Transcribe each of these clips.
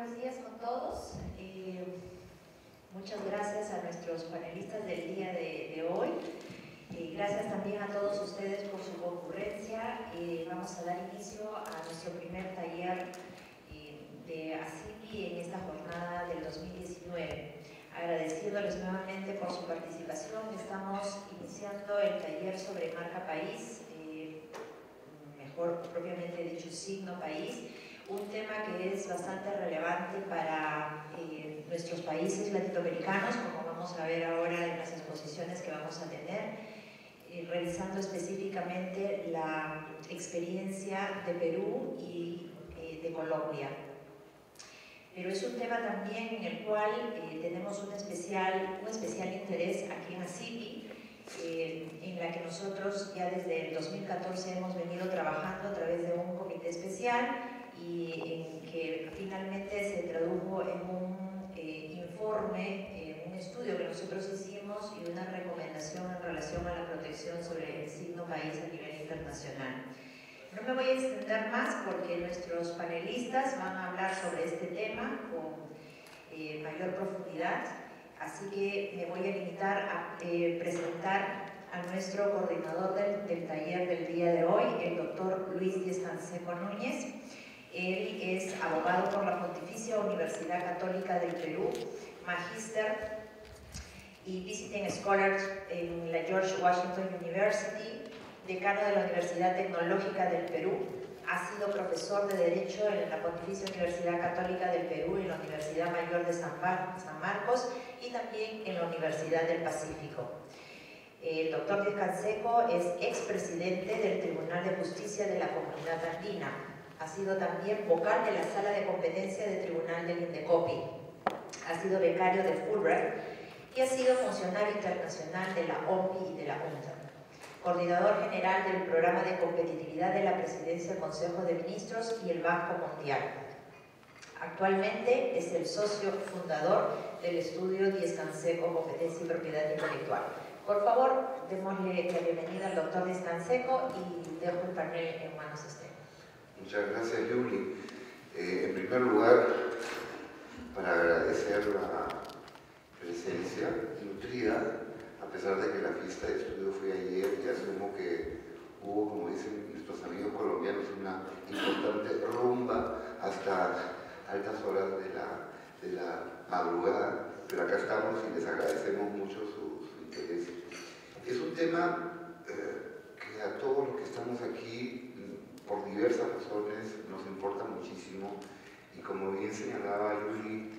buenos días con todos. Muchas gracias a nuestros panelistas del día de hoy. Gracias también a todos ustedes por su concurrencia. Vamos a dar inicio a nuestro primer taller de ACIPI en esta jornada del 2019. Agradeciéndoles nuevamente por su participación, estamos iniciando el taller sobre marca país, mejor propiamente dicho signo país, un tema que es bastante relevante para nuestros países latinoamericanos, como vamos a ver ahora en las exposiciones que vamos a tener, revisando específicamente la experiencia de Perú y de Colombia. Pero es un tema también en el cual tenemos un especial interés aquí en ACIPI, en la que nosotros ya desde el 2014 hemos venido trabajando a través de un comité especial y en que finalmente se tradujo en un informe, un estudio que nosotros hicimos y una recomendación en relación a la protección sobre el signo país a nivel internacional. No me voy a extender más porque nuestros panelistas van a hablar sobre este tema con mayor profundidad, así que me voy a limitar a presentar a nuestro coordinador del taller del día de hoy, el doctor Luis Díez-Canseco Núñez. Él es abogado por la Pontificia Universidad Católica del Perú, magíster y visiting scholar en la George Washington University, decano de la Universidad Tecnológica del Perú. Ha sido profesor de Derecho en la Pontificia Universidad Católica del Perú y en la Universidad Mayor de San Marcos y también en la Universidad del Pacífico. El doctor Díez-Canseco es expresidente del Tribunal de Justicia de la Comunidad Andina. Ha sido también vocal de la Sala de Competencia del Tribunal del INDECOPI. Ha sido becario de Fulbright y ha sido funcionario internacional de la OMPI y de la UNTAD. Coordinador general del Programa de Competitividad de la Presidencia del Consejo de Ministros y el Banco Mundial. Actualmente es el socio fundador del estudio Díez-Canseco Competencia y Propiedad Intelectual. Por favor, démosle la bienvenida al doctor Díez-Canseco y dejo el panel en manos de usted. Muchas gracias, Yuli. En primer lugar, para agradecer la presencia nutrida, a pesar de que la fiesta de estudio fue ayer, y asumo que hubo, como dicen nuestros amigos colombianos, una importante rumba hasta altas horas de la madrugada, pero acá estamos y les agradecemos mucho su interés. Es un tema que a todos los que estamos aquí, por diversas razones, nos importa muchísimo, y como bien señalaba Yuli,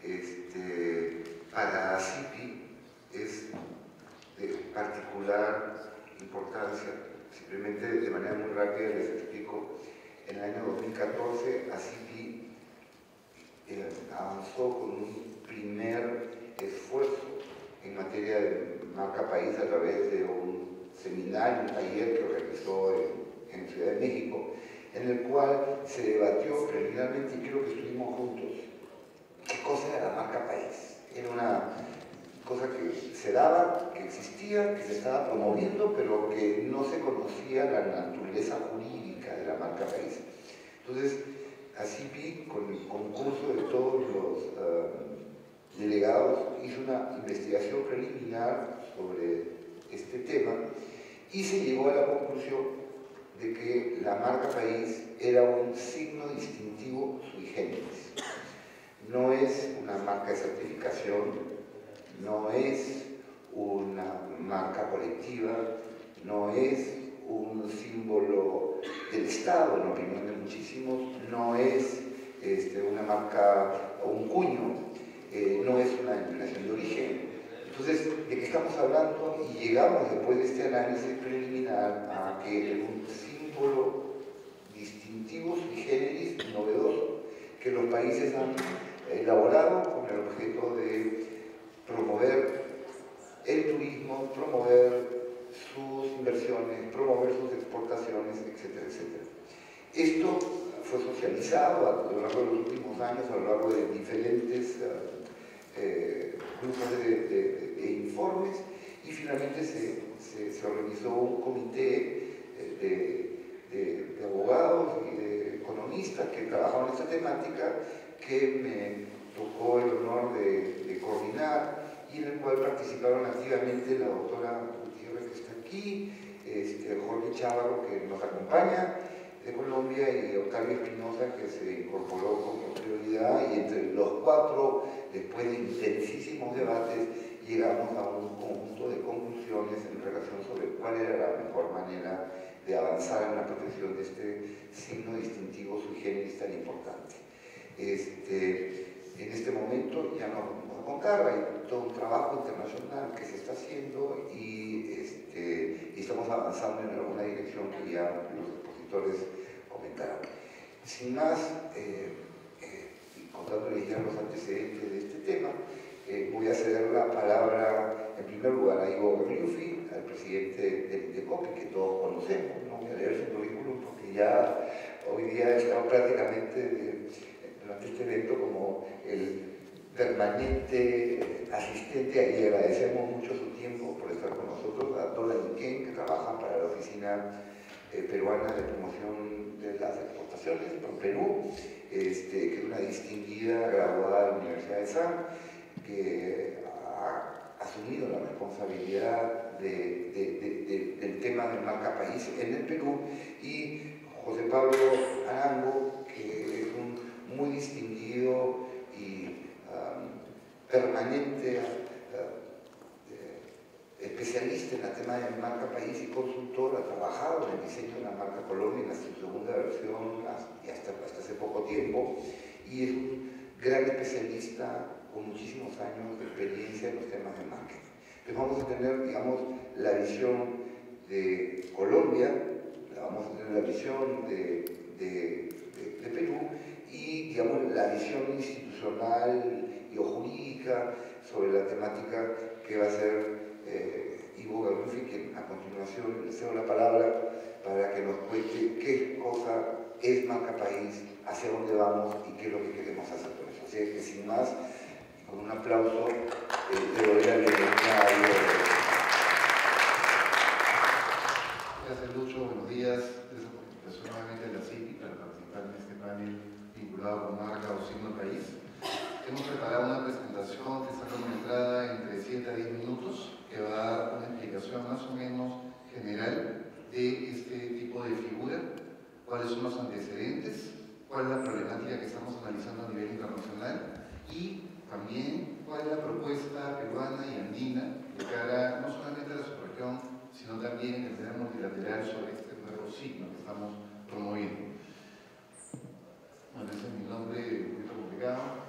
para ACIPI es de particular importancia. Simplemente de manera muy rápida les explico. En el año 2014 ACIPI avanzó con un primer esfuerzo en materia de marca país a través de un seminario, un taller que organizó en Ciudad de México, en el cual se debatió preliminarmente, y creo que estuvimos juntos, qué cosa era la marca país. Era una cosa que se daba, que existía, que se estaba promoviendo, pero que no se conocía la naturaleza jurídica de la marca país. Entonces, ACIPI, con el concurso de todos los delegados, hizo una investigación preliminar sobre este tema y se llegó a la conclusión de que la marca país era un signo distintivo sui generis. No es una marca de certificación, no es una marca colectiva, no es un símbolo del Estado, en la opinión de muchísimos, no es una marca o un cuño, no es una denominación de origen. Entonces, ¿de qué estamos hablando? Y llegamos después de este análisis preliminar a que es un símbolo distintivo sui generis novedoso que los países han elaborado con el objeto de promover el turismo, promover sus inversiones, promover sus exportaciones, etcétera, etcétera. Esto fue socializado a lo largo de los últimos años, a lo largo de diferentes grupos de informes, y finalmente se organizó un comité de abogados y de economistas que trabajaban en esta temática, que me tocó el honor de coordinar y en el cual participaron activamente la doctora Gutiérrez, que está aquí, Jorge Chávarro, que nos acompaña de Colombia, y Octavio Espinosa, que se incorporó como prioridad, y entre los cuatro, después de intensísimos debates, llegamos a un conjunto de conclusiones en relación sobre cuál era la mejor manera de avanzar en la protección de este signo distintivo sui generis tan importante. En este momento ya nos vamos a contar, hay todo un trabajo internacional que se está haciendo y estamos avanzando en alguna dirección que ya los expositores comentaron. Sin más, contándoles ya los antecedentes de este tema, voy a ceder la palabra en primer lugar a Ivo Berliufi, al presidente del INDECOPI, que todos conocemos. No voy a leer su currículum porque ya hoy día está prácticamente durante este evento como el permanente asistente, y agradecemos mucho su tiempo por estar con nosotros, a Dola Niquén, que trabaja para la Oficina Peruana de Promoción de las Exportaciones, Perú, que es una distinguida graduada de la Universidad de San, que ha asumido la responsabilidad del tema del marca país en el Perú, y José Pablo Arango, que es un muy distinguido y permanente especialista en el tema del marca país y consultor, ha trabajado en el diseño de la marca Colombia en su segunda versión y hasta hace poco tiempo, y es un gran especialista con muchísimos años de experiencia en los temas de marketing. Entonces vamos a tener, digamos, la visión de Colombia, vamos a tener la visión de Perú y, digamos, la visión institucional y o jurídica sobre la temática que va a ser Ivo Berliufi, quien a continuación le cedo la palabra para que nos cuente qué cosa es marca país, hacia dónde vamos y qué es lo que queremos hacer con eso. Así que sin más, con un aplauso, le doy la bienvenida a Ivo Berliufi. Gracias, Lucho. Buenos días. Gracias por la invitación nuevamente a la CIPI para participar en este panel vinculado con marca o signo país. Hemos preparado una presentación que está cronometrada entre 7 a 10 minutos, que va a dar una explicación más o menos general de este tipo de figura, cuáles son los antecedentes, cuál es la problemática que estamos analizando a nivel internacional y también cuál es la propuesta peruana y andina de cara no solamente a la subregión, sino también en el tema multilateral sobre este nuevo signo que estamos promoviendo. Bueno, ese es mi nombre, un poquito complicado.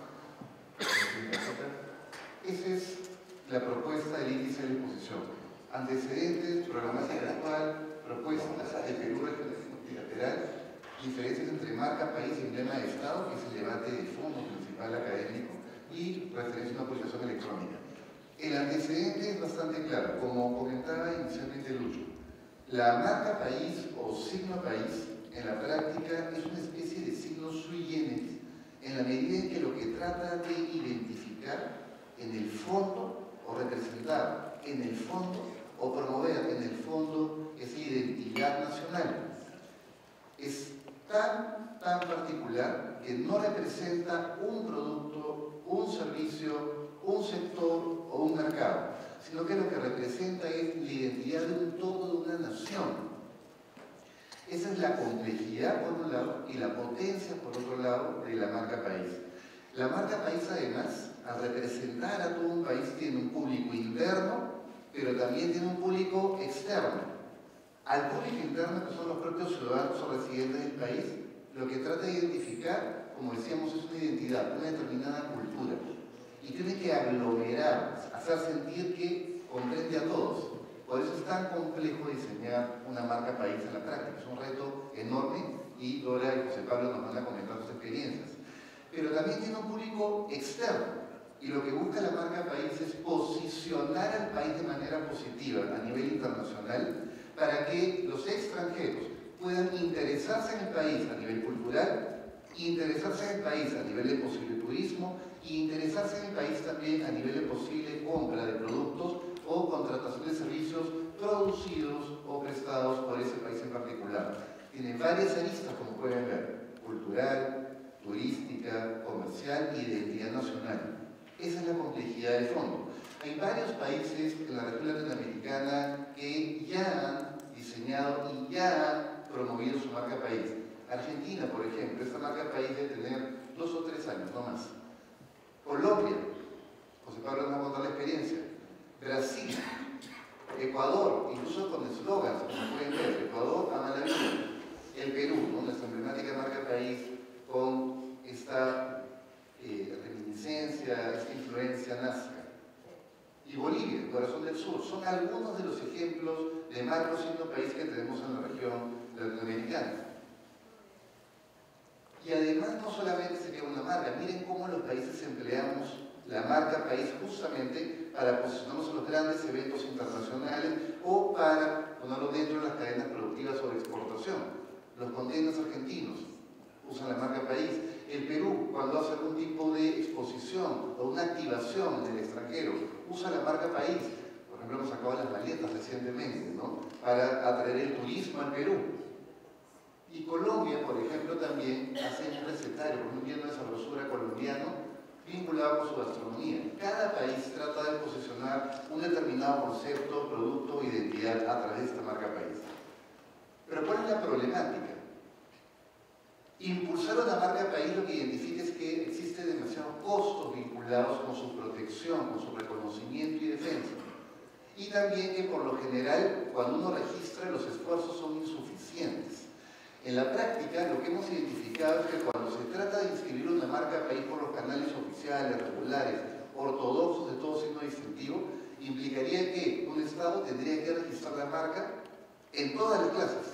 Esa es la propuesta del índice de exposición. Antecedentes, problemática actual, propuestas de Perú multilateral, diferencias entre marca, país y emblema de Estado, que es el debate de fondo principal académico, y referencia a una posición electrónica. El antecedente es bastante claro, como comentaba inicialmente Lucho. La marca país o signo país, en la práctica, es una especie de signo sui generis, en la medida en que lo que trata de identificar en el fondo o representar en el fondo o promover en el fondo esa identidad nacional. Es tan particular que no representa un producto, un servicio, un sector o un mercado, sino que lo que representa es la identidad de un todo, de una nación. Esa es la complejidad por un lado y la potencia por otro lado de la marca país. La marca país además, al representar a todo un país, tiene un público interno, pero también tiene un público externo. Al público interno, que son los propios ciudadanos o residentes del país, lo que trata de identificar, como decíamos, es una identidad, una determinada cultura. Y tiene que aglomerar, hacer sentir que comprende a todos. Por eso es tan complejo diseñar una marca país en la práctica. Es un reto enorme y Dora y José Pablo nos van a comentar sus experiencias. Pero también tiene un público externo. Y lo que busca la marca país es posicionar al país de manera positiva a nivel internacional para que los extranjeros puedan interesarse en el país a nivel cultural, interesarse en el país a nivel de posible turismo e interesarse en el país también a nivel de posible compra de productos o contratación de servicios producidos o prestados por ese país en particular. Tiene varias aristas, como pueden ver: cultural, turística, comercial y de identidad nacional. Esa es la complejidad de fondo. Hay varios países en la región latinoamericana que ya han diseñado y ya han promovido su marca país. Argentina, por ejemplo, esta marca país debe tener 2 o 3 años, no más. Colombia, José Pablo nos va a contar la experiencia. Brasil, Ecuador, incluso con eslogans, como pueden ver, Ecuador ama la vida. El Perú, ¿no? Nuestra emblemática marca país, con esta reminiscencia, esta influencia nazca. Y Bolivia, el corazón del sur, son algunos de los ejemplos de marcos siendo país que tenemos en la región latinoamericana. Y además no solamente sería una marca, miren cómo los países empleamos la marca país justamente para posicionarnos en los grandes eventos internacionales o para ponerlo dentro de las cadenas productivas o de exportación. Los containers argentinos usan la marca país. El Perú, cuando hace algún tipo de exposición o una activación en el extranjero, usa la marca país. Por ejemplo, hemos sacado las maletas recientemente, ¿no? Para atraer el turismo al Perú. Y Colombia, por ejemplo, también hace un recetario, un lleno de sabrosura colombiano vinculado con su gastronomía. Cada país trata de posicionar un determinado concepto, producto o identidad a través de esta marca país. Pero ¿cuál es la problemática? Impulsar una marca país lo que identifica es que existen demasiados costos vinculados con su protección, con su reconocimiento y defensa. Y también que por lo general, cuando uno registra, los esfuerzos son insuficientes. En la práctica, lo que hemos identificado es que cuando se trata de inscribir una marca país por los canales oficiales, regulares, ortodoxos de todo signo distintivo, implicaría que un Estado tendría que registrar la marca en todas las clases.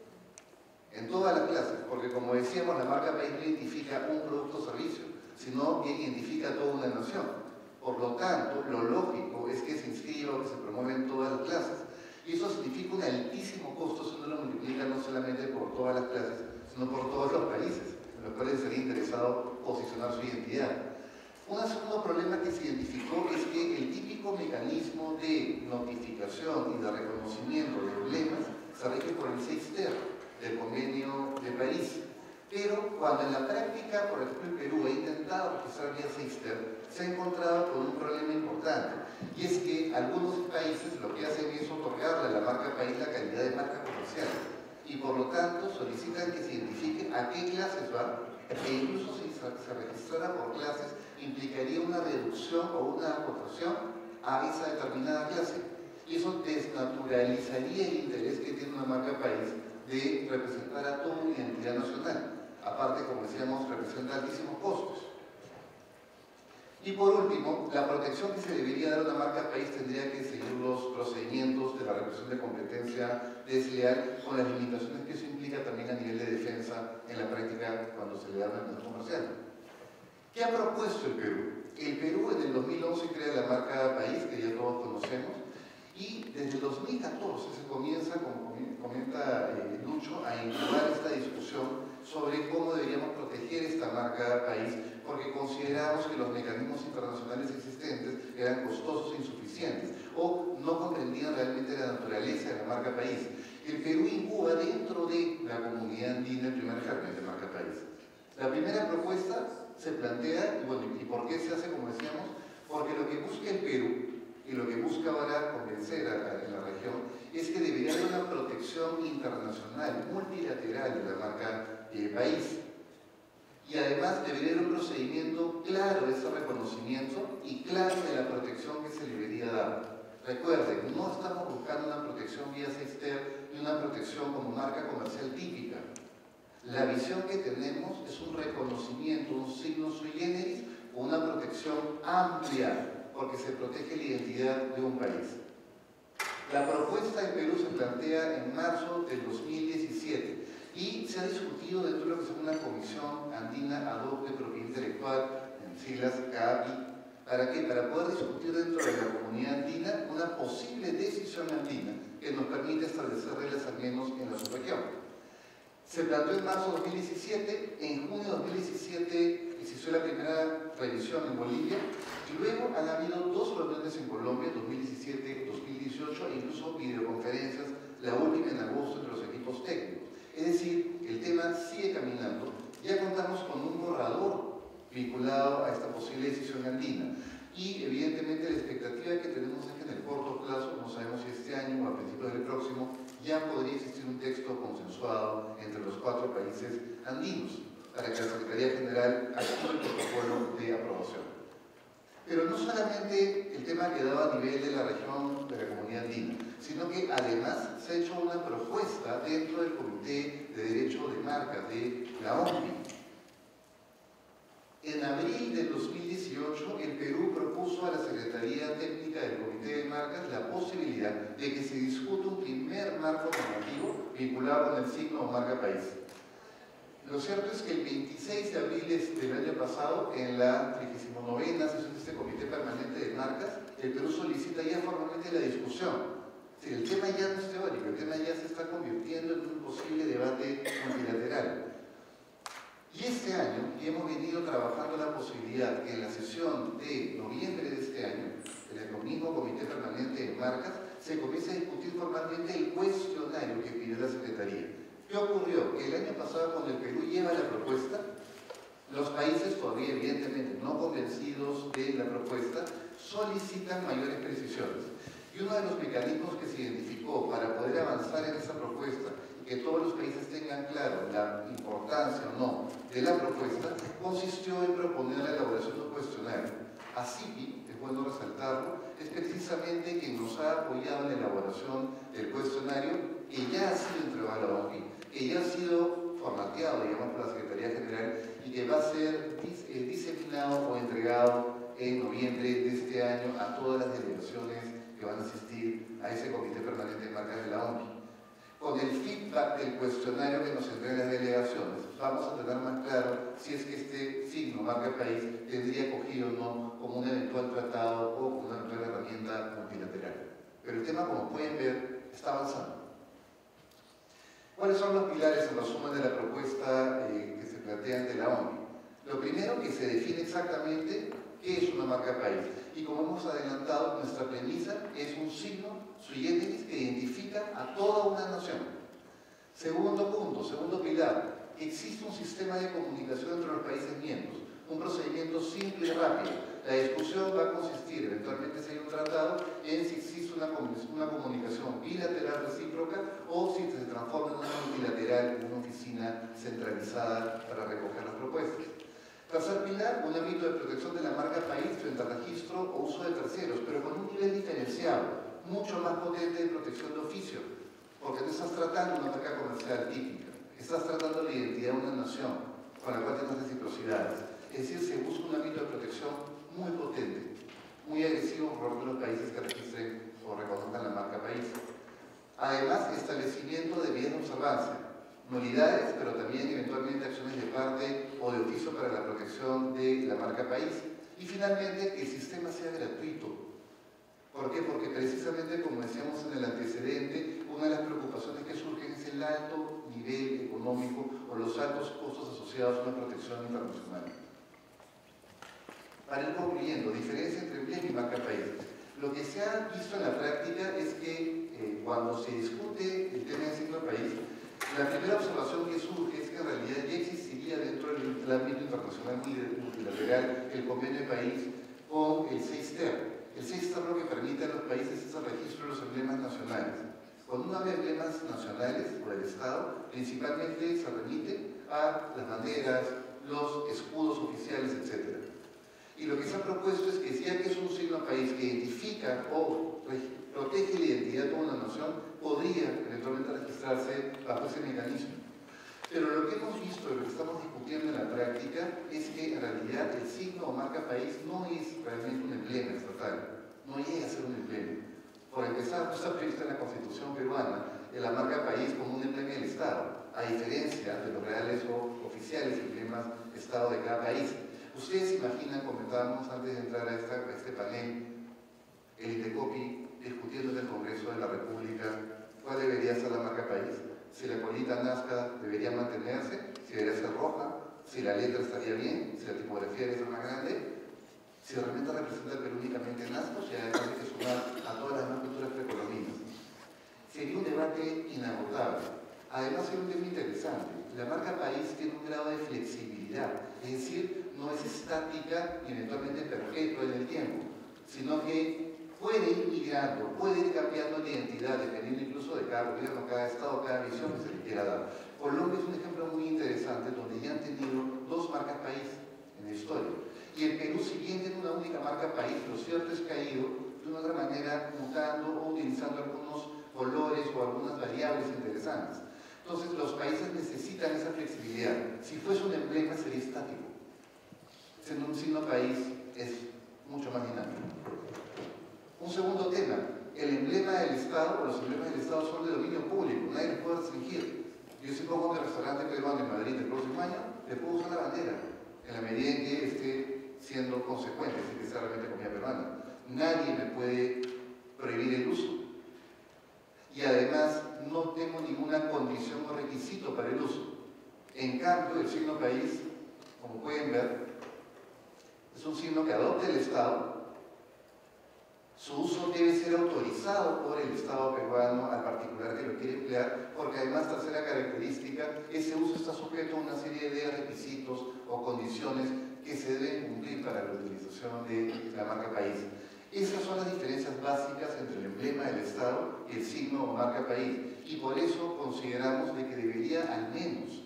En todas las clases, porque como decíamos, la marca país no identifica un producto o servicio, sino que identifica toda una nación. Por lo tanto, lo lógico es que se inscriba o que se promueva en todas las clases. Y eso significa un altísimo costo si uno lo multiplica no solamente por todas las clases, sino por todos los países, en los cuales sería interesado posicionar su identidad. Un segundo problema que se identificó es que el típico mecanismo de notificación y de reconocimiento de emblemas se rige por el 6 ter del Convenio de París. Pero cuando en la práctica, por ejemplo, el Perú ha intentado registrar vía 6 ter, se ha encontrado con un problema importante. Y es que algunos países lo que hacen es otorgarle a la marca país la calidad de marca comercial. Y por lo tanto solicitan que se identifique a qué clases va, e incluso si se registrara por clases, implicaría una reducción o una acotación a esa determinada clase. Y eso desnaturalizaría el interés que tiene una marca país de representar a toda una identidad nacional. Aparte, como decíamos, representa altísimos costos. Y por último, la protección que se debería dar a una marca país tendría que seguir los procedimientos de la represión de competencia desleal con las limitaciones que eso implica también a nivel de defensa en la práctica cuando se le da una empresa comercial. ¿Qué ha propuesto el Perú? El Perú en el 2011 crea la marca país, que ya todos conocemos, y desde el 2014 se comienza, como comenta Lucho, a incubar esta discusión sobre cómo deberíamos proteger esta marca país, porque consideramos que los mecanismos internacionales existentes eran costosos e insuficientes o no comprendían realmente la naturaleza de la marca país. El Perú incuba dentro de la comunidad andina el primer germen de marca país. La primera propuesta se plantea, y bueno, ¿y por qué se hace como decíamos? Porque lo que busca el Perú y lo que busca ahora convencer en la región es que debería haber una protección internacional, multilateral de la marca país. Y además debería haber un procedimiento claro de ese reconocimiento y claro de la protección que se le debería dar. Recuerden, no estamos buscando una protección vía 6 ter y una protección como marca comercial típica. La visión que tenemos es un reconocimiento, un signo sui generis, o una protección amplia, porque se protege la identidad de un país. La propuesta de Perú se plantea en marzo del 2017 y se ha discutido dentro de lo que es una comisión andina ad hoc de propiedad intelectual, en siglas CAPI. ¿Para qué? Para poder discutir dentro de la comunidad andina una posible decisión andina que nos permite establecer reglas al menos en la subregión. Se planteó en marzo de 2017, en junio de 2017 se hizo la primera revisión en Bolivia y luego han habido 2 reuniones en Colombia, 2017, 2018 e incluso videoconferencias, la última en agosto entre los equipos técnicos. Es decir, el tema sigue caminando Ya contamos con un borrador vinculado a esta posible decisión andina y evidentemente la expectativa que tenemos es que en el corto plazo, no sabemos si este año o a principios del próximo, ya podría existir un texto consensuado entre los 4 países andinos para que la Secretaría General actúe el protocolo de aprobación. Pero no solamente el tema ha quedado a nivel de la región de la Comunidad Andina, sino que además se ha hecho una propuesta dentro del Comité de Derecho de Marcas de la OMPI. En abril del 2018, el Perú propuso a la Secretaría Técnica del Comité de Marcas la posibilidad de que se discuta un primer marco normativo vinculado con el signo o marca país. Lo cierto es que el 26 de abril del año pasado, en la 39ª sesión de este Comité Permanente de Marcas, el Perú solicita ya formalmente la discusión. El tema ya no es teórico, el tema ya se está convirtiendo en un posible debate multilateral. Y este año hemos venido trabajando la posibilidad que en la sesión de noviembre de este año, en el mismo Comité Permanente de Marcas, se comience a discutir formalmente el cuestionario que pidió la Secretaría. ¿Qué ocurrió? Que el año pasado, cuando el Perú lleva la propuesta, los países todavía evidentemente no convencidos de la propuesta solicitan mayores precisiones. Y uno de los mecanismos que se identificó para poder avanzar en esa propuesta, que todos los países tengan claro la importancia o no de la propuesta, consistió en proponer la elaboración de un cuestionario. ACIPI, es bueno resaltarlo, es precisamente quien nos ha apoyado en la elaboración del cuestionario, que ya ha sido entregado a la OMPI, que ya ha sido formateado, digamos, por la Secretaría General y que va a ser diseminado o entregado en noviembre de este año a todas las delegaciones que van a asistir a ese Comité Permanente de Marcas de la OMPI. Con el feedback del cuestionario que nos entregan las delegaciones, vamos a tener más claro si es que este signo, marca país, tendría acogido o no como un eventual tratado o como una eventual herramienta multilateral. Pero el tema, como pueden ver, está avanzando. ¿Cuáles son los pilares en resumen de la propuesta que se plantea ante la OMPI? Lo primero, que se define exactamente qué es una marca país. Y como hemos adelantado, nuestra premisa es un signo sui generis que identifica a toda una nación. Segundo punto, segundo pilar, existe un sistema de comunicación entre los países miembros, un procedimiento simple y rápido. La discusión va a consistir, eventualmente si hay un tratado, en si existe una comunicación bilateral recíproca o si se transforma en una multilateral, en una oficina centralizada para recoger las propuestas. Tercer pilar, un ámbito de protección de la marca país frente al registro o uso de terceros, pero con un nivel diferenciado, mucho más potente de protección de oficio, porque no estás tratando una marca comercial típica, estás tratando la identidad de una nación con la cual tienes reciprocidades. Es decir, se busca un ámbito de protección muy potente, muy agresivo por parte de los países que registren o reconozcan la marca país. Además, establecimiento de vías de observancia, nulidades, pero también eventualmente acciones de parte o de oficio para la protección de la marca país. Y finalmente, que el sistema sea gratuito. ¿Por qué? Porque precisamente, como decíamos en el antecedente, una de las preocupaciones que surgen es el alto nivel económico o los altos costos asociados a una protección internacional. Para ir concluyendo, diferencia entre emblema y marca país. Lo que se ha visto en la práctica es que cuando se discute el tema de signo país, la primera observación que surge es que en realidad ya existiría dentro del ámbito internacional multilateral el convenio de país con el 6TER. El 6TER lo que permite a los países es el registro de los emblemas nacionales. Cuando uno habla de emblemas nacionales o del Estado, principalmente se remite a las banderas, los escudos oficiales, etc. Y lo que se ha propuesto es que, ya que es un signo país que identifica o protege la identidad de una nación, podría eventualmente registrarse bajo ese mecanismo. Pero lo que hemos visto y lo que estamos discutiendo en la práctica es que en realidad el signo o marca país no es realmente un emblema estatal, no llega a ser un emblema. Por empezar, no está prevista en la Constitución peruana la marca país como un emblema del Estado, a diferencia de los reales o oficiales emblemas Estado de cada país. Ustedes imaginan, comentábamos antes de entrar a este panel, el INDECOPI discutiendo en el Congreso de la República cuál debería ser la marca país, si la colita nazca debería mantenerse, si debería ser roja, si la letra estaría bien, si la tipografía debe ser más grande, si realmente representa el Perú únicamente nazca o si hay que sumar a todas las demás culturas precolombinas. Sería un debate inagotable. Además, hay un tema interesante. la marca país tiene un grado de flexibilidad, es decir, no es estática y eventualmente perpetua en el tiempo, sino que puede ir migrando, puede ir cambiando la identidad, dependiendo incluso de cada gobierno, cada estado, cada visión que se le quiera dar. Colombia es un ejemplo muy interesante donde ya han tenido dos marcas país en la historia. Y el Perú, si bien tiene una única marca país, lo cierto es que ha ido de una otra manera mutando o utilizando algunos colores o algunas variables interesantes. Entonces los países necesitan esa flexibilidad. Si fuese un emblema sería estático. Siendo un signo país es mucho más dinámico. Un segundo tema, el emblema del Estado o los emblemas del Estado son de dominio público, nadie los puede restringir. Yo si pongo un restaurante peruano en Madrid el próximo año, le puedo usar la bandera, en la medida en que esté siendo consecuente, si que sea realmente comida peruana. Nadie me puede prohibir el uso. Y además no tengo ninguna condición o requisito para el uso. En cambio, el signo país, como pueden ver, es un signo que adopta el Estado. Su uso debe ser autorizado por el Estado peruano al particular que lo quiere emplear, porque además, tercera característica, ese uso está sujeto a una serie de requisitos o condiciones que se deben cumplir para la utilización de la marca país. Esas son las diferencias básicas entre el emblema del Estado y el signo o marca país. Y por eso consideramos de que debería al menos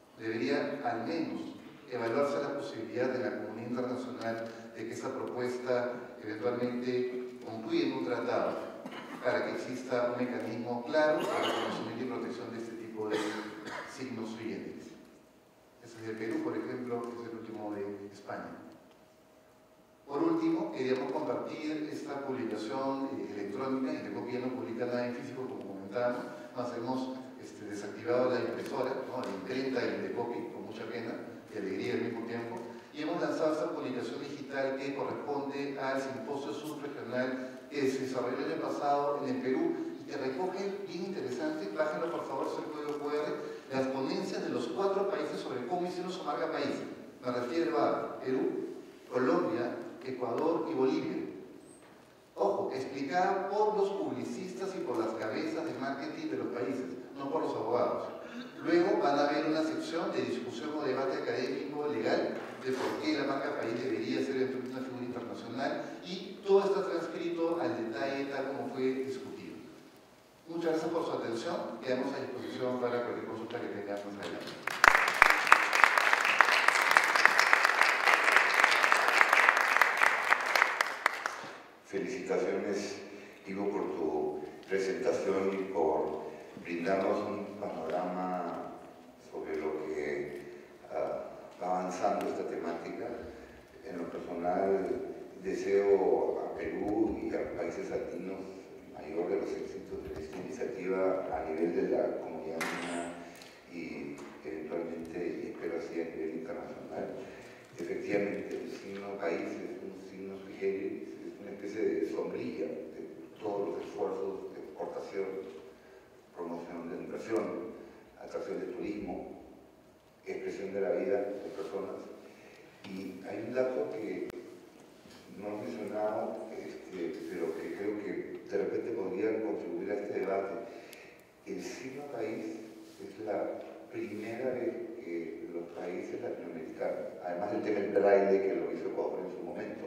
evaluarse la posibilidad de la comunidad internacional de que esa propuesta eventualmente concluya en un tratado para que exista un mecanismo claro para el reconocimiento y protección de este tipo de signos sui generis. Ese es de Perú, por ejemplo, es el último de España. Por último, queríamos compartir esta publicación electrónica, y tengo que ya no publica nada en físico, como comentábamos, más hemos desactivado la impresora, ¿no? La imprenta y el decopy con mucha pena y alegría al mismo tiempo, y hemos lanzado esta publicación digital que corresponde al simposio subregional que se desarrolló el año pasado en el Perú y que recoge, bien interesante, bájenlo por favor, el código QR, las ponencias de los 4 países sobre cómo hicieron su marca país. Me refiero a Perú, Colombia, Ecuador y Bolivia. Ojo, explicada por los publicistas y por las cabezas de marketing de los países, no por los abogados. Luego van a haber una sección de discusión o debate académico legal de por qué la marca país debería ser una figura internacional, y todo está transcrito al detalle tal como fue discutido. Muchas gracias por su atención. Quedamos a disposición para cualquier consulta que tengan más adelante. Felicitaciones, Ivo, por tu presentación y por brindarnos un panorama sobre lo que va avanzando esta temática. En lo personal, deseo a Perú y a los países latinos el mayor de los éxitos de esta iniciativa a nivel de la comunidad andina y eventualmente, y espero así, a nivel internacional. Efectivamente, el signo país es un signo sui generis, una especie de sombrilla de todos los esfuerzos de exportación, promoción de inversión, atracción de turismo, expresión de la vida de personas. Y hay un dato que no he mencionado, pero que creo que de repente podría contribuir a este debate. El signo país es la primera vez que los países latinoamericanos, además del tema del braille que lo hizo Ecuador en su momento,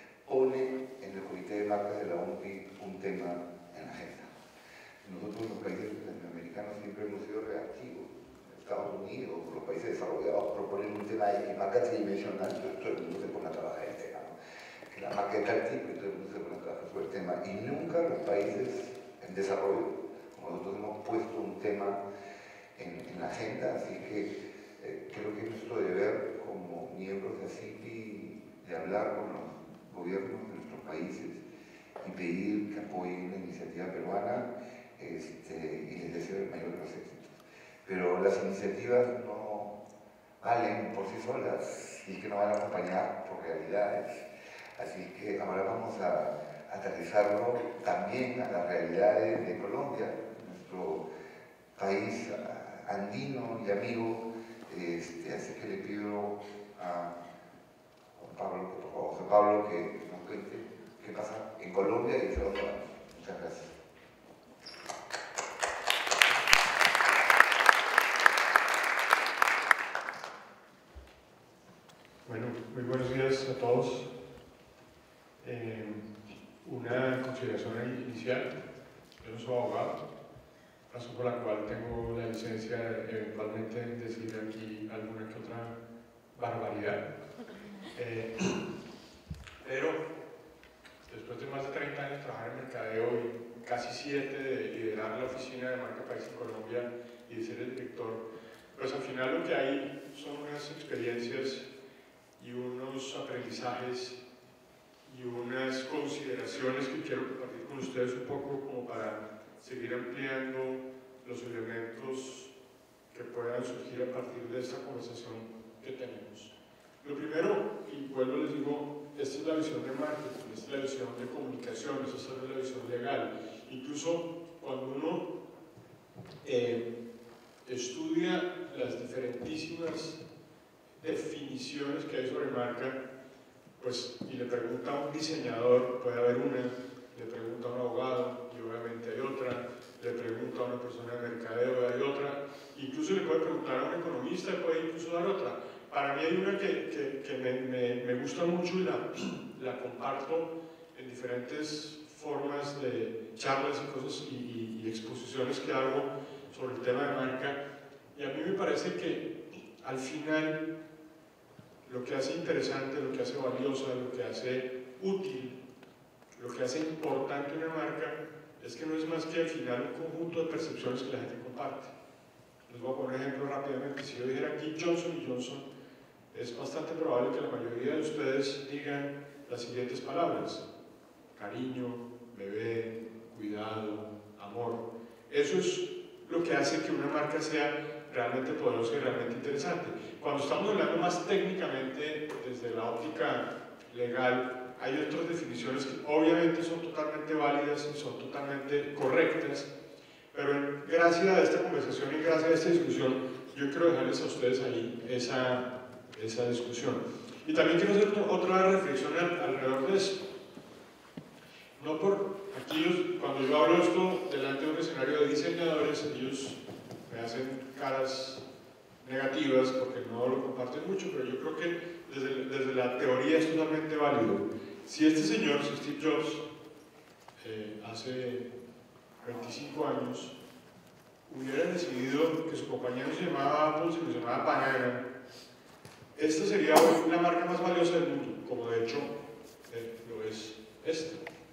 pone en el Comité de Marcas de la OMPI un tema en la agenda. Nosotros los países latinoamericanos siempre hemos sido reactivos. Estados Unidos, los países desarrollados proponen un tema de marca tridimensional, entonces todo el mundo se pone a trabajar en el tema, ¿no? Que la marca es tal tipo, y todo el mundo se pone a trabajar sobre el tema. Y nunca los países en desarrollo, como nosotros hemos puesto un tema en la agenda, así que creo que es nuestro deber como miembros de ACIPI de hablar con los gobiernos de nuestros países y pedir que apoyen la iniciativa peruana y les deseo el mayor de los éxitos. Pero las iniciativas no valen por sí solas y que no van acompañadas por realidades. Así que ahora vamos a aterrizarlo también a las realidades de Colombia, nuestro país andino y amigo. Así que le pido a Juan Pablo, que por favor, Juan Pablo, que nos cuente qué pasa en Colombia y hacia dónde vamos. Muchas gracias. Una consideración inicial: yo no soy abogado, razón por la cual tengo la licencia de eventualmente decir aquí alguna que otra barbaridad. Pero después de más de 30 años de trabajar en mercadeo y casi 7 de liderar la oficina de marca país en Colombia y de ser el director, pues al final lo que hay son unas experiencias y unos aprendizajes y unas consideraciones que quiero compartir con ustedes un poco como para seguir ampliando los elementos que puedan surgir a partir de esta conversación que tenemos. Lo primero, y vuelvo les digo, esta es la visión de marketing, esta es la visión de comunicaciones, esta es la visión legal. Incluso cuando uno estudia las diferentísimas definiciones que hay sobre marca, pues, y le pregunta a un diseñador, puede haber una, le pregunta a un abogado, y obviamente hay otra, le pregunta a una persona de mercadeo, hay otra, incluso le puede preguntar a un economista, puede incluso dar otra. Para mí hay una que me gusta mucho y la comparto en diferentes formas de charlas y cosas y exposiciones que hago sobre el tema de marca, y a mí me parece que al final lo que hace interesante, lo que hace valiosa, lo que hace útil, lo que hace importante una marca es que no es más que al final un conjunto de percepciones que la gente comparte. Les voy a poner un ejemplo rápidamente. Si yo dijera aquí Johnson & Johnson, es bastante probable que la mayoría de ustedes digan las siguientes palabras: cariño, bebé, cuidado, amor. Eso es lo que hace que una marca sea realmente poderosa y realmente interesante. Cuando estamos hablando más técnicamente desde la óptica legal, hay otras definiciones que obviamente son totalmente válidas y son totalmente correctas, pero gracias a esta conversación y gracias a esta discusión, yo quiero dejarles a ustedes ahí esa discusión. Y también quiero hacer otra reflexión alrededor de eso. No por aquí, cuando yo hablo esto delante de un escenario de diseñadores, ellos me hacen caras negativas porque no lo comparten mucho, pero yo creo que desde la teoría es totalmente válido. Si este señor, si Steve Jobs, hace 25 años, hubiera decidido que su compañía no se llamaba Apple, sino se llamaba Banana, esta sería hoy la marca más valiosa del mundo, como de hecho lo es esta.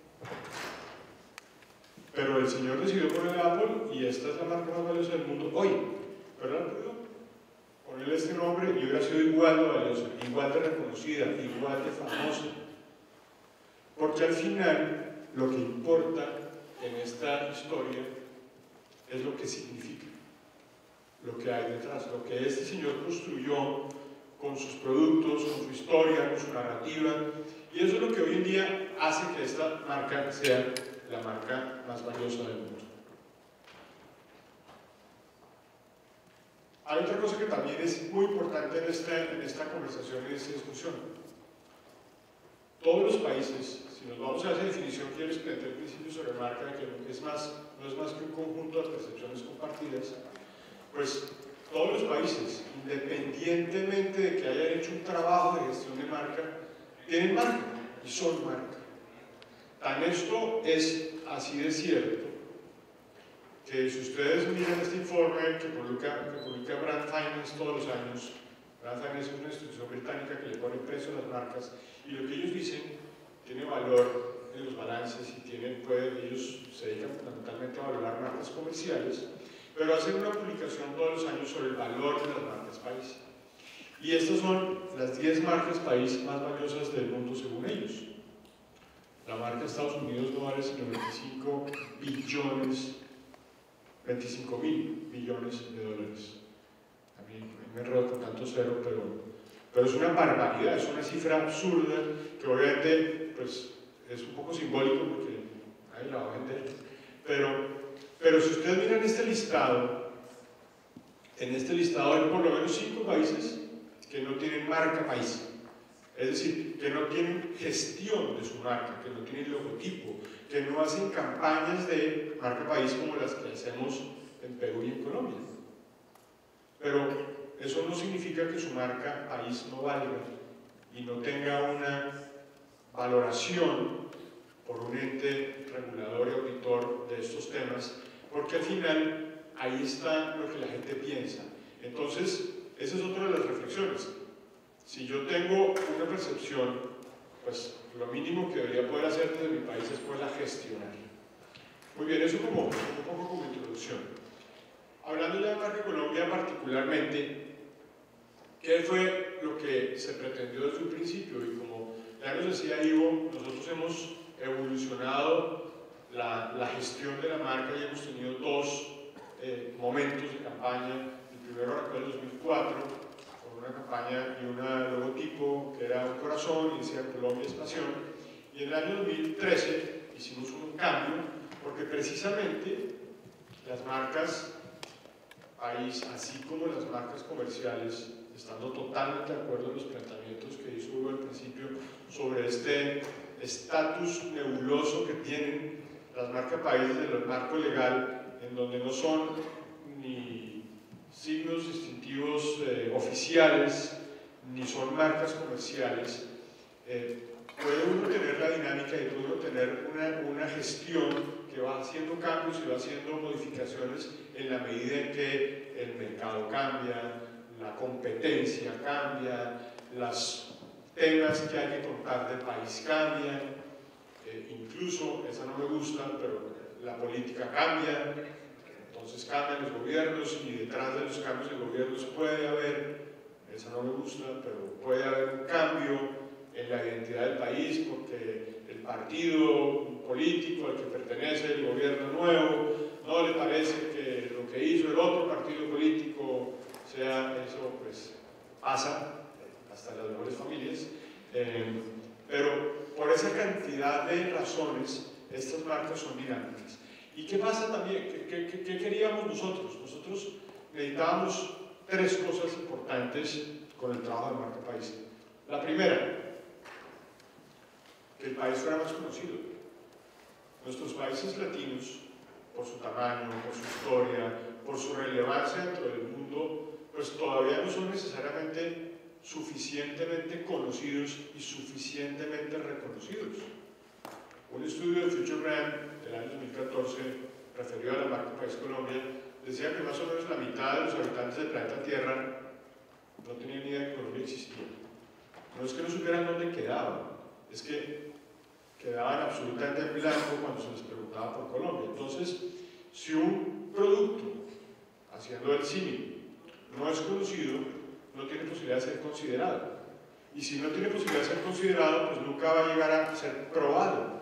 Pero el señor decidió ponerle Apple y esta es la marca más valiosa del mundo hoy. Pero no pudo ponerle este nombre y hubiera sido igual de valiosa, igual de reconocida, igual de famosa. Porque al final lo que importa en esta historia es lo que significa, lo que hay detrás, lo que este señor construyó con sus productos, con su historia, con su narrativa, y eso es lo que hoy en día hace que esta marca sea la marca más valiosa del mundo. Hay otra cosa que también es muy importante en esta conversación y en esta discusión. Todos los países, si nos vamos a esa definición que yo les planteé al principio sobre marca, que no es más que un conjunto de percepciones compartidas, pues todos los países, independientemente de que hayan hecho un trabajo de gestión de marca, tienen marca y son marca. Tan esto es así de cierto que si ustedes miran este informe que publica Brand Finance todos los años, Brand Finance es una institución británica que le pone precio a las marcas, y lo que ellos dicen tiene valor en los balances y ellos se dedican fundamentalmente a valorar marcas comerciales, pero hacen una publicación todos los años sobre el valor de las marcas país. Y estas son las 10 marcas país más valiosas del mundo según ellos. La marca Estados Unidos no vale sino 25.000 billones de dólares. A mí me enredo con tanto cero, pero es una barbaridad, es una cifra absurda que obviamente pues, es un poco simbólico porque nadie la va a vender. Pero si ustedes miran este listado, en este listado hay por lo menos 5 países que no tienen marca país. Es decir, que no tienen gestión de su marca, que no tienen logotipo, que no hacen campañas de marca país como las que hacemos en Perú y en Colombia. Pero eso no significa que su marca país no valga y no tenga una valoración por un ente regulador y auditor de estos temas, porque al final ahí está lo que la gente piensa. Entonces, esa es otra de las reflexiones. Si yo tengo una percepción, pues lo mínimo que debería poder hacer desde mi país es poderla gestionar. Muy bien, eso como un poco como introducción. Hablando ya de Marca Colombia particularmente, ¿qué fue lo que se pretendió desde un principio? Y como ya nos decía Ivo, nosotros hemos evolucionado la gestión de la marca y hemos tenido dos momentos de campaña. El primero arrancó en el 2004, con una campaña y un logotipo que era un corazón y decía Colombia es pasión. Y en el año 2013 hicimos un cambio, porque precisamente las marcas país, así como las marcas comerciales, estando totalmente de acuerdo en los planteamientos que hizo Hugo al principio sobre este estatus nebuloso que tienen las marcas país desde el marco legal, en donde no son ni signos distintivos oficiales, ni son marcas comerciales. Puede uno tener la dinámica y puede uno tener una gestión que va haciendo cambios y va haciendo modificaciones en la medida en que el mercado cambia, la competencia cambia, los temas que hay que contar del país cambian, incluso, esa no me gusta, pero la política cambia, entonces cambian los gobiernos y detrás de los cambios de gobiernos puede haber, esa no me gusta, pero puede haber un cambio en la identidad del país porque el partido político al que pertenece el gobierno nuevo no le parece que lo que hizo el otro partido político sea eso, pues pasa hasta en las mejores familias, pero por esa cantidad de razones estas marcas son dinámicas. ¿Y qué pasa también? ¿Qué queríamos nosotros? Nosotros necesitábamos tres cosas importantes con el trabajo de marca país. La primera, que el país fuera más conocido. Nuestros países latinos, por su tamaño, por su historia, por su relevancia dentro del mundo, pues todavía no son necesariamente suficientemente conocidos y suficientemente reconocidos. Un estudio de Future Brand del año 2014, referido a la marca País Colombia, decía que más o menos la mitad de los habitantes del planeta Tierra no tenían ni idea de que Colombia existía. No es que no supieran dónde quedaba, es que quedaban absolutamente en blanco cuando se les preguntaba por Colombia. Entonces, si un producto, haciendo el símil, no es conocido, no tiene posibilidad de ser considerado. Y si no tiene posibilidad de ser considerado, pues nunca va a llegar a ser probado.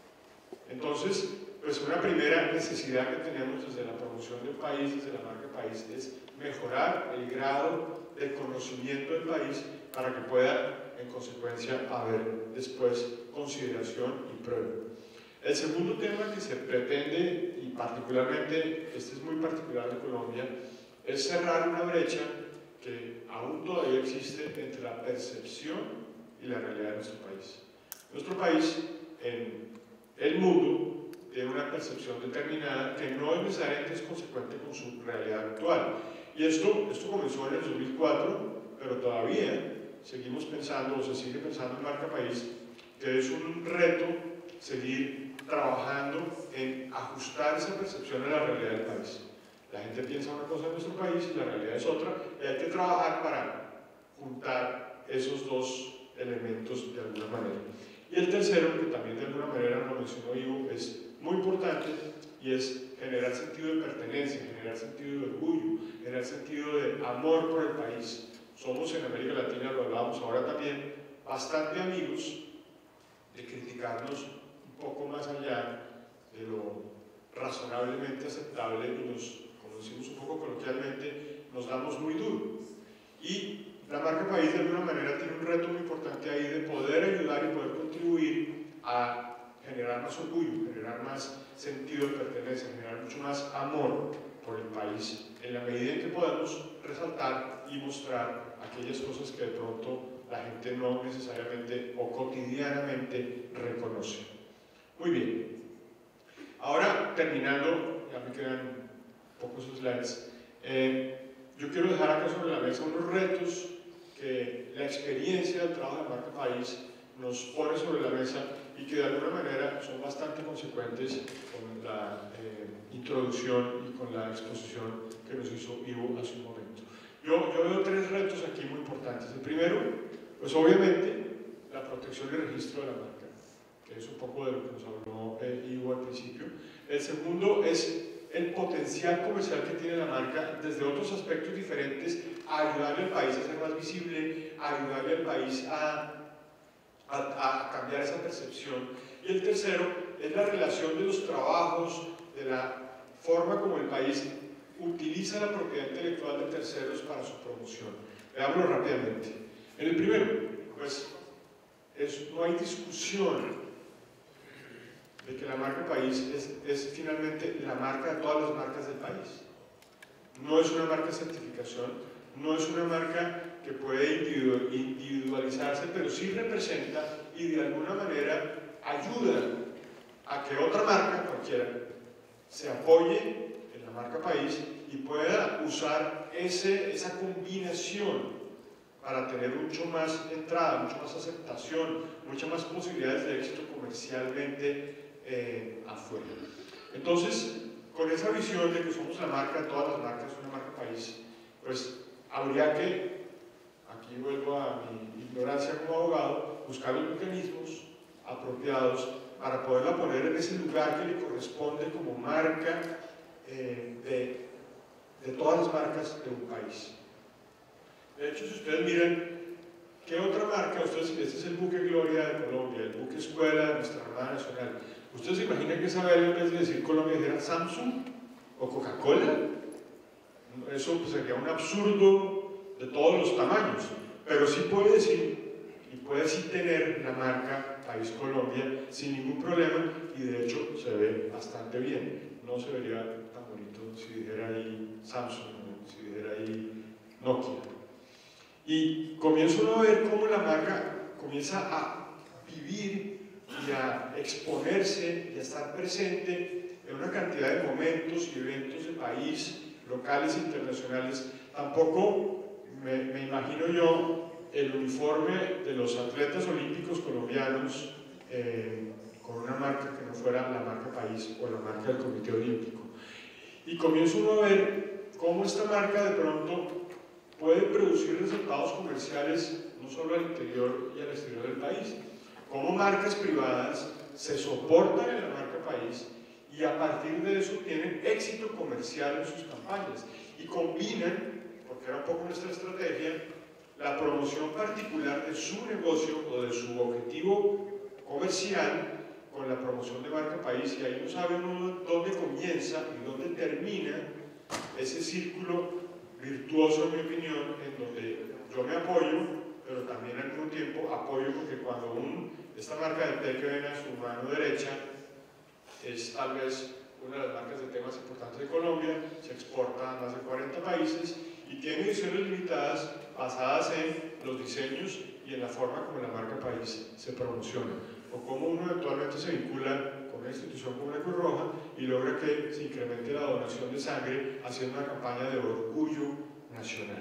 Entonces, pues una primera necesidad que tenemos desde la promoción del país, desde la marca país, es mejorar el grado de conocimiento del país para que pueda, en consecuencia, haber después consideración y prueba. El segundo tema que se pretende, y particularmente, este es muy particular de Colombia, es cerrar una brecha que aún todavía existe entre la percepción y la realidad de nuestro país. Nuestro país, en el mundo, tiene una percepción determinada que no necesariamente es consecuente con su realidad actual. Y esto comenzó en el 2004, pero todavía seguimos pensando, o se sigue pensando en marca país, que es un reto seguir trabajando en ajustar esa percepción a la realidad del país. La gente piensa una cosa en nuestro país y la realidad es otra, y hay que trabajar para juntar esos dos elementos de alguna manera. Y el tercero, que también de alguna manera lo mencionó Ivo, es muy importante, y es generar sentido de pertenencia, generar sentido de orgullo, generar sentido de amor por el país. Somos en América Latina, lo hablábamos ahora también, bastante amigos de criticarnos un poco más allá de lo razonablemente aceptable y nos, como decimos un poco coloquialmente, nos damos muy duro. Y la marca país de alguna manera tiene un reto muy importante ahí de poder ayudar y poder contribuir a generar más orgullo, generar más sentido de pertenencia, generar mucho más amor por el país, en la medida en que podamos resaltar y mostrar aquellas cosas que de pronto la gente no necesariamente o cotidianamente reconoce. Muy bien. Ahora, terminando, ya me quedan pocos slides, yo quiero dejar acá sobre la mesa unos retos que la experiencia del trabajo de marca país nos pone sobre la mesa y que de alguna manera son bastante consecuentes con la introducción y con la exposición que nos hizo Ivo hace un momento. Yo veo tres retos aquí muy importantes. El primero, pues obviamente, la protección y registro de la marca, que es un poco de lo que nos habló Ivo al principio. El segundo es el potencial comercial que tiene la marca desde otros aspectos diferentes, a ayudarle al país a ser más visible, a ayudarle al país a cambiar esa percepción. Y el tercero es la relación de los trabajos, de la forma como el país utiliza la propiedad intelectual de terceros para su promoción. Veámoslo rápidamente. En el primero, pues no hay discusión de que la marca país es finalmente la marca de todas las marcas del país. No es una marca de certificación, no es una marca que puede individualizarse, pero sí representa y de alguna manera ayuda a que otra marca, cualquiera, se apoye en la marca país y pueda usar esa combinación para tener mucho más entrada, mucho más aceptación, muchas más posibilidades de éxito comercialmente afuera. Entonces, con esa visión de que somos la marca de todas las marcas, una marca país, pues habría que, aquí vuelvo a mi ignorancia como abogado, buscar los mecanismos apropiados para poderla poner en ese lugar que le corresponde como marca de todas las marcas de un país. De hecho, si ustedes miran, ¿qué otra marca? Este es el buque Gloria de Colombia, el buque Escuela de nuestra Armada Nacional. ¿Ustedes se imaginan que esa vez en vez de decir Colombia dijera Samsung o Coca-Cola? Eso pues, sería un absurdo de todos los tamaños, pero sí puede decir y puede sí tener la marca País Colombia sin ningún problema y de hecho se ve bastante bien. No se vería tan bonito si dijera ahí Samsung, si dijera ahí Nokia. Y comienza uno a ver cómo la marca comienza a vivir y a exponerse y a estar presente en una cantidad de momentos y eventos de país, locales e internacionales. Tampoco me imagino yo el uniforme de los atletas olímpicos colombianos con una marca que no fuera la marca país o la marca del Comité Olímpico. Y comienza uno a ver cómo esta marca de pronto puede producir resultados comerciales no solo al interior y al exterior del país, cómo marcas privadas se soportan en la marca país y a partir de eso tienen éxito comercial en sus campañas y combinan, porque era un poco nuestra estrategia, la promoción particular de su negocio o de su objetivo comercial con la promoción de marca país, y ahí no sabe uno dónde comienza y dónde termina ese círculo virtuoso, en mi opinión, en donde yo me apoyo, pero también al mismo tiempo apoyo, porque cuando esta marca de té que ven a su mano derecha es tal vez una de las marcas de té más importantes de Colombia, se exporta a más de 40 países y tiene ediciones limitadas basadas en los diseños y en la forma como la marca país se promociona, o cómo uno eventualmente se vincula con una institución como la Cruz Roja y logra que se incremente la donación de sangre haciendo una campaña de orgullo nacional,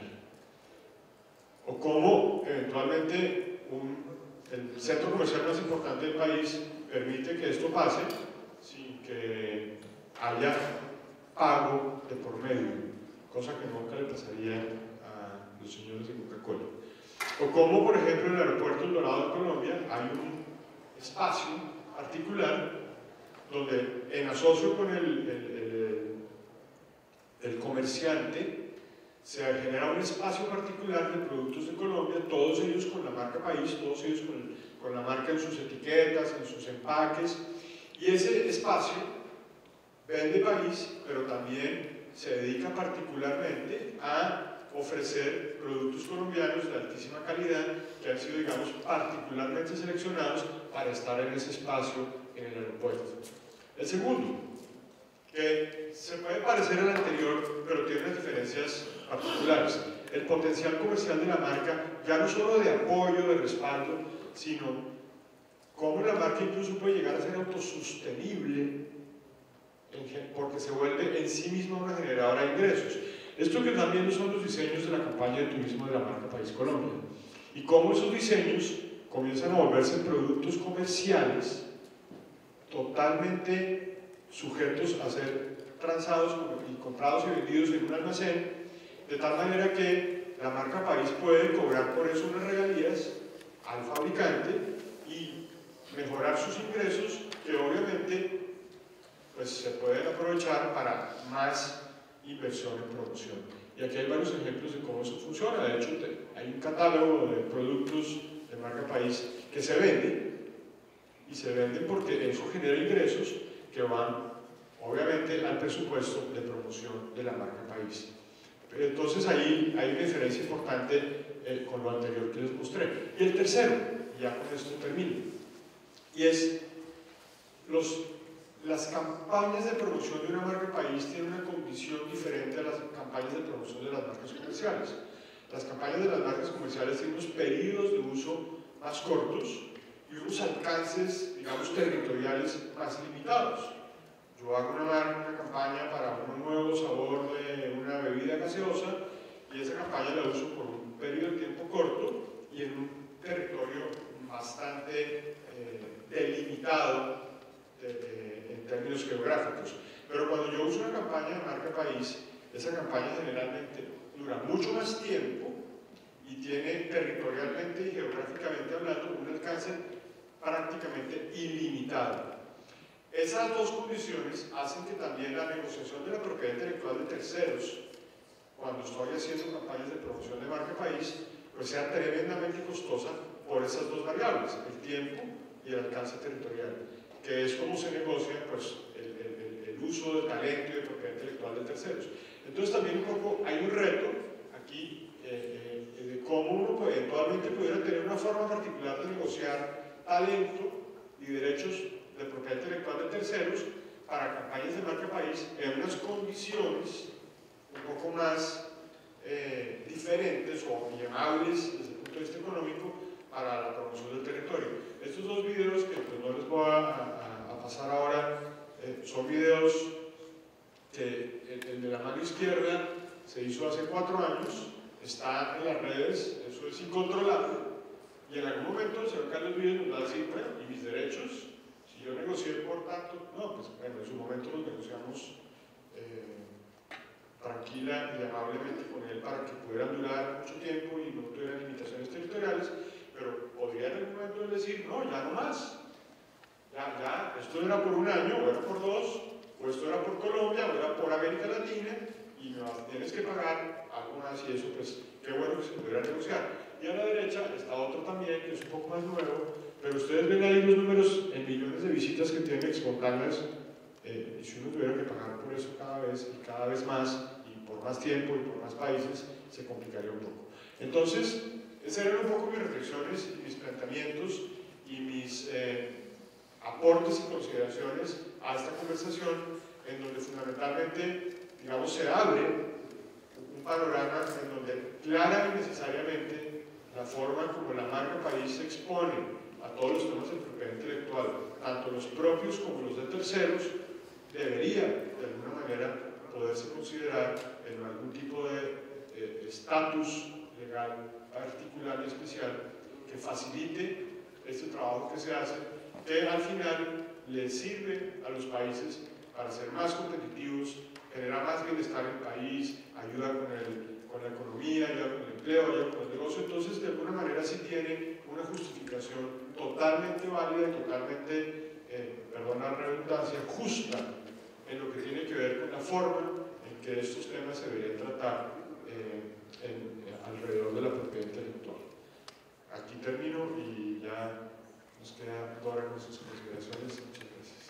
o cómo eventualmente el centro comercial más importante del país permite que esto pase sin que haya pago de por medio, cosa que nunca le pasaría a los señores de Coca-Cola. O como, por ejemplo, en el aeropuerto El Dorado de Colombia hay un espacio particular donde, en asocio con el comerciante, se genera un espacio particular de productos de Colombia, todos ellos con la marca país, todos ellos con la marca en sus etiquetas, en sus empaques, y ese espacio vende país, pero también se dedica particularmente a ofrecer productos colombianos de altísima calidad que han sido, digamos, particularmente seleccionados para estar en ese espacio en el aeropuerto. El segundo, que se puede parecer al anterior, pero tiene unas diferencias particulares. El potencial comercial de la marca, ya no solo de apoyo, de respaldo, sino cómo la marca incluso puede llegar a ser autosostenible porque se vuelve en sí misma una generadora de ingresos. Esto que también son los diseños de la campaña de turismo de la marca País Colombia y cómo esos diseños comienzan a volverse productos comerciales totalmente sujetos a ser transados y comprados y vendidos en un almacén, de tal manera que la marca país puede cobrar por eso unas regalías al fabricante y mejorar sus ingresos, que obviamente pues, se pueden aprovechar para más inversión en promoción. Y aquí hay varios ejemplos de cómo eso funciona. De hecho, hay un catálogo de productos de marca país que se venden, y se venden porque eso genera ingresos que van obviamente al presupuesto de promoción de la marca país. Entonces ahí hay una diferencia importante con lo anterior que les mostré. Y el tercero, ya con esto termino, y es las campañas de promoción de una marca país tienen una condición diferente a las campañas de promoción de las marcas comerciales. Las campañas de las marcas comerciales tienen unos periodos de uso más cortos y unos alcances, digamos, territoriales más limitados. Yo hago una campaña para un nuevo sabor de una bebida gaseosa y esa campaña la uso por un periodo de tiempo corto y en un territorio bastante delimitado en términos geográficos. Pero cuando yo uso una campaña de marca país, esa campaña generalmente dura mucho más tiempo y tiene territorialmente y geográficamente hablando un alcance prácticamente ilimitado. Esas dos condiciones hacen que también la negociación de la propiedad intelectual de terceros, cuando estoy haciendo campañas de promoción de marca país, pues sea tremendamente costosa por esas dos variables, el tiempo y el alcance territorial, que es como se negocia pues, el uso de talento y de propiedad intelectual de terceros. Entonces también un poco hay un reto aquí de cómo uno eventualmente pudiera tener una forma particular de negociar talento y derechos de propiedad intelectual de terceros para campañas de marca país en unas condiciones un poco más diferentes o llamables desde el punto de vista económico para la promoción del territorio. Estos dos videos que pues, no les voy a pasar ahora son videos que el de la mano izquierda se hizo hace 4 años, está en las redes, eso es incontrolable, y en algún momento el señor Carlos Vives nos va a decir, bueno, ¿y mis derechos? Si yo negocié por tanto, no, pues bueno, en su momento los negociamos tranquila y amablemente con él para que pudieran durar mucho tiempo y no tuvieran limitaciones territoriales, pero podría en algún momento decir, no, ya no más, ya, esto era por 1 año, o era por 2, o esto era por Colombia, o era por América Latina, y me tienes que pagar algo más, y eso pues, qué bueno que se pudiera negociar. Y a la derecha está otro también, que es un poco más nuevo, pero ustedes ven ahí los números en millones de visitas que tiene Expontáneas, y si uno tuviera que pagar por eso cada vez y cada vez más, y por más tiempo y por más países, se complicaría un poco. Entonces, esas eran un poco mis reflexiones y mis planteamientos y mis aportes y consideraciones a esta conversación, en donde fundamentalmente, digamos, se abre un panorama en donde clara y necesariamente la forma como la marca país se expone a todos los temas de propiedad intelectual, tanto los propios como los de terceros, debería de alguna manera poderse considerar en algún tipo de estatus legal particular y especial que facilite este trabajo que se hace, que al final le sirve a los países para ser más competitivos, generar más bienestar en el país, ayuda con la economía, ayuda con el empleo, ayuda con el negocio. Entonces, de alguna manera sí tiene una justificación totalmente válida y totalmente, perdón la redundancia, justa en lo que tiene que ver con la forma en que estos temas se deberían tratar alrededor de la propiedad intelectual. Aquí termino y ya nos queda Dora con sus consideraciones. Muchas gracias.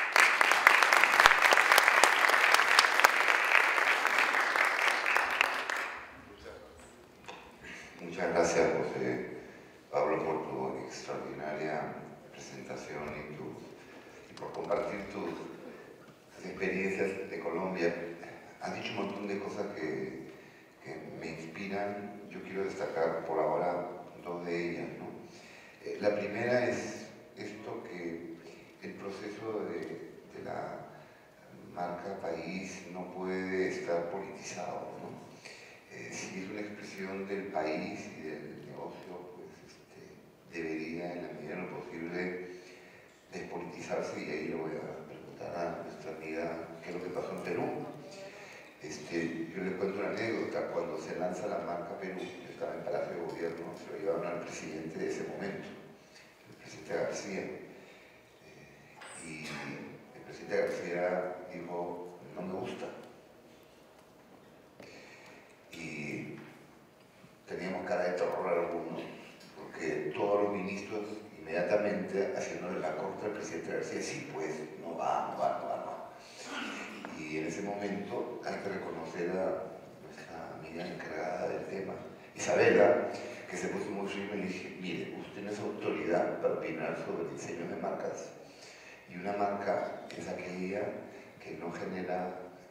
Muchas gracias, José Pablo, por tu extraordinaria presentación y por compartir tus experiencias de Colombia. Has dicho un montón de cosas que me inspiran. Yo quiero destacar por ahora 2 de ellas, ¿no? La primera es esto, que el proceso de la marca país no puede estar politizado, ¿no? Si es una expresión del país y del negocio, pues debería, en la medida de lo posible, despolitizarse, y ahí le voy a preguntar a nuestra amiga qué es lo que pasó en Perú. Yo les cuento una anécdota. Cuando se lanza la marca Perú, yo estaba en Palacio de Gobierno, se lo llevaron al presidente de ese momento, el presidente García. Y el presidente García dijo, no me gusta. Y teníamos cara de terror algunos, porque todos los ministros inmediatamente haciéndole la corte al presidente García, sí, pues, no va. Y en ese momento hay que reconocer a nuestra amiga encargada del tema, Isabela, que se puso muy firme y le dije, mire, usted no es autoridad para opinar sobre el diseño de marcas, y una marca es aquella que no genera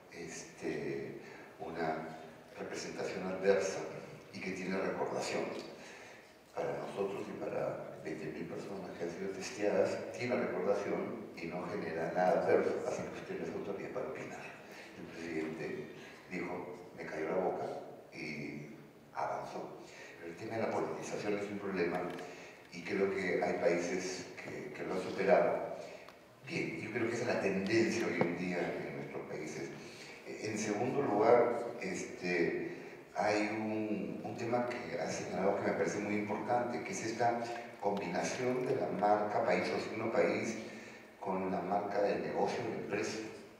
una representación adversa y que tiene recordación. Para nosotros y para 20.000 personas que han sido testeadas, tiene recordación y no genera nada adverso, así que usted no es autoridad para opinar. El presidente dijo, me cayó la boca y avanzó. Pero el tema de la politización es un problema y creo que hay países que lo han superado. Bien, yo creo que esa es la tendencia hoy en día en nuestros países. En segundo lugar, hay un tema que ha señalado que me parece muy importante, que es esta combinación de la marca país o signo país con la marca de negocio de empresa.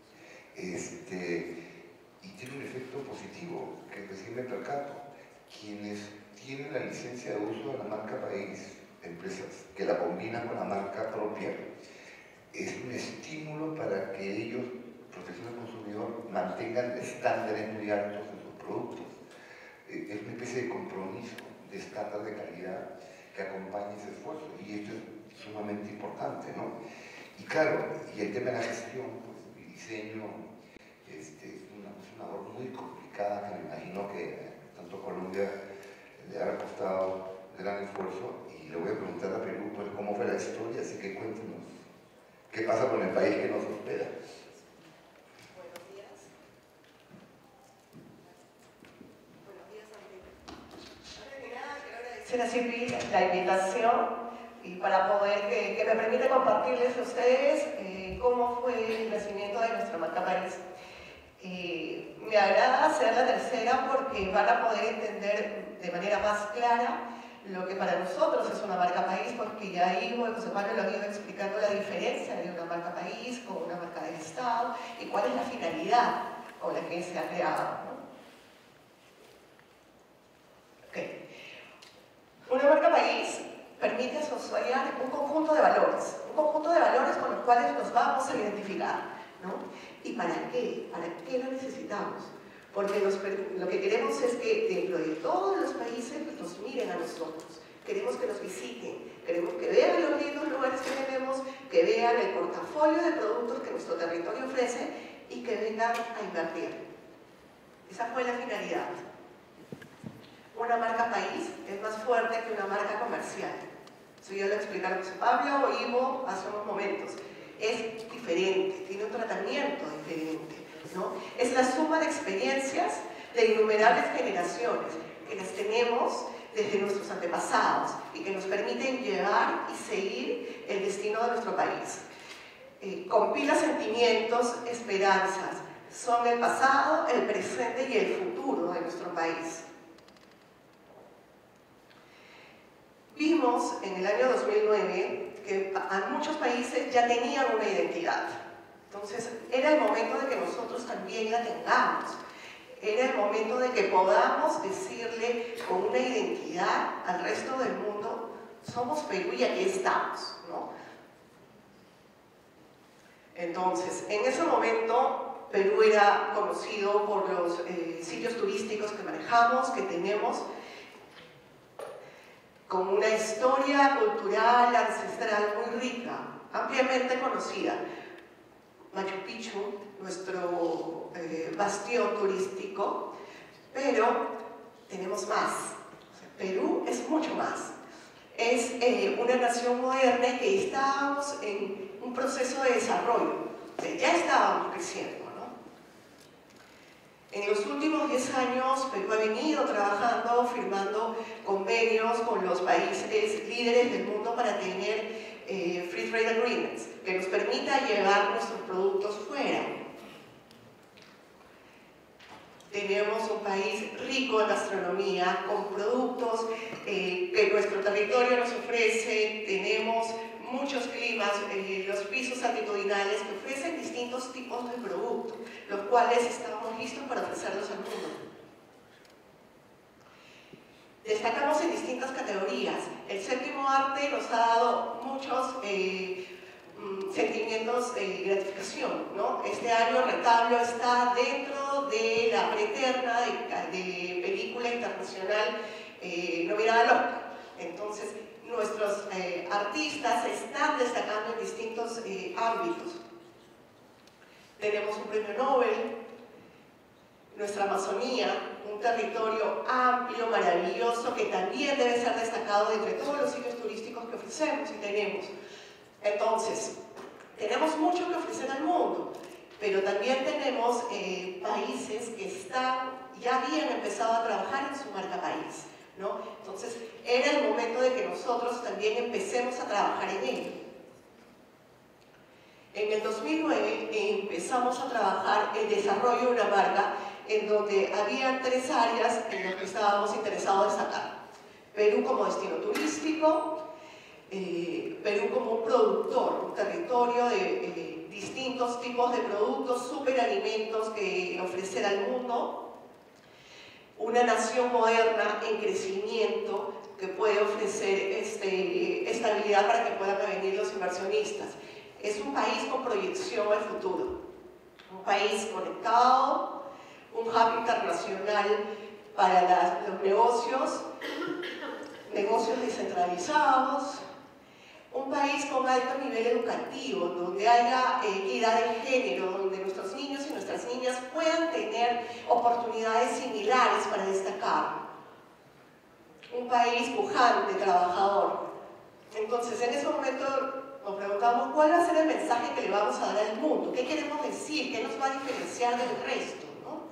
Y tiene un efecto positivo, que recién me percato. Quienes tienen la licencia de uso de la marca país, empresas que la combinan con la marca propia, es un estímulo para que ellos, protección del consumidor, mantengan estándares muy altos en sus productos. Es una especie de compromiso, de estándar de calidad que acompaña ese esfuerzo, y esto es sumamente importante, ¿no? Y claro, y el tema de la gestión, pues, el diseño, es una labor muy complicada que me imagino que tanto Colombia le ha costado gran esfuerzo, y le voy a preguntar a Perú, pues, cómo fue la historia, así que cuéntenos, ¿qué pasa con el país que nos hospeda? Quisiera Silvi la invitación y para poder que me permita compartirles a ustedes cómo fue el nacimiento de nuestra marca país. Me agrada ser la tercera porque van a poder entender de manera más clara lo que para nosotros es una marca país, porque ya Ivo y José Pablo lo han ido explicando la diferencia de una marca país con una marca del Estado y cuál es la finalidad con la que se ha creado, ¿no? Okay. Una marca país permite asociar un conjunto de valores con los cuales nos vamos a identificar, ¿no? ¿Y para qué? ¿Para qué lo necesitamos? Porque lo que queremos es que dentro de todos los países nos miren a nosotros. Queremos que nos visiten, queremos que vean los lindos lugares que tenemos, que vean el portafolio de productos que nuestro territorio ofrece y que vengan a invertir. Esa fue la finalidad. Una marca país es más fuerte que una marca comercial. Eso ya lo explicaron José Pablo o Ivo hace unos momentos. Es diferente, tiene un tratamiento diferente, ¿no? Es la suma de experiencias de innumerables generaciones que las tenemos desde nuestros antepasados y que nos permiten llevar y seguir el destino de nuestro país. Compila sentimientos, esperanzas, son el pasado, el presente y el futuro de nuestro país. Vimos en el año 2009 que muchos países ya tenían una identidad. Entonces, era el momento de que nosotros también la tengamos. Era el momento de que podamos decirle con una identidad al resto del mundo, somos Perú y aquí estamos, ¿no? Entonces, en ese momento, Perú era conocido por los sitios turísticos que manejamos, que tenemos, con una historia cultural, ancestral muy rica, ampliamente conocida. Machu Picchu, nuestro bastión turístico, pero tenemos más. O sea, Perú es mucho más. Es una nación moderna y que estábamos en un proceso de desarrollo. O sea, ya estábamos creciendo, ¿no? En los últimos 10 años, Perú ha venido trabajando, firmando convenios con los países líderes del mundo para tener Free Trade Agreements, que nos permita llevar nuestros productos fuera. Tenemos un país rico en gastronomía, con productos que nuestro territorio nos ofrece. Tenemos muchos climas, los pisos altitudinales que ofrecen distintos tipos de productos, los cuales estamos listos para ofrecerlos al mundo. Destacamos en distintas categorías. El séptimo arte nos ha dado muchos sentimientos de gratificación, ¿no? Este año Retablo está dentro de la preterna de película internacional nominada al Oscar. Entonces, nuestros artistas están destacando en distintos ámbitos. Tenemos un premio Nobel, nuestra Amazonía, un territorio amplio, maravilloso, que también debe ser destacado entre todos los sitios turísticos que ofrecemos y tenemos. Entonces, tenemos mucho que ofrecer al mundo, pero también tenemos países que ya habían empezado a trabajar en su marca país, ¿no? Entonces, era el momento de que nosotros también empecemos a trabajar en ello. En el 2009 empezamos a trabajar el desarrollo de una marca en donde había 3 áreas en las que estábamos interesados en destacar. Perú como destino turístico, Perú como un productor, un territorio de distintos tipos de productos, superalimentos que ofrecer al mundo, una nación moderna en crecimiento que puede ofrecer estabilidad para que puedan venir los inversionistas. Es un país con proyección al futuro, un país conectado, un hub internacional para los negocios descentralizados, un país con alto nivel educativo, donde haya equidad de género, donde nuestros niños y nuestras niñas puedan tener oportunidades similares para destacar. Un país pujante, trabajador. Entonces, en ese momento nos preguntamos cuál va a ser el mensaje que le vamos a dar al mundo, qué queremos decir, qué nos va a diferenciar del resto, ¿no?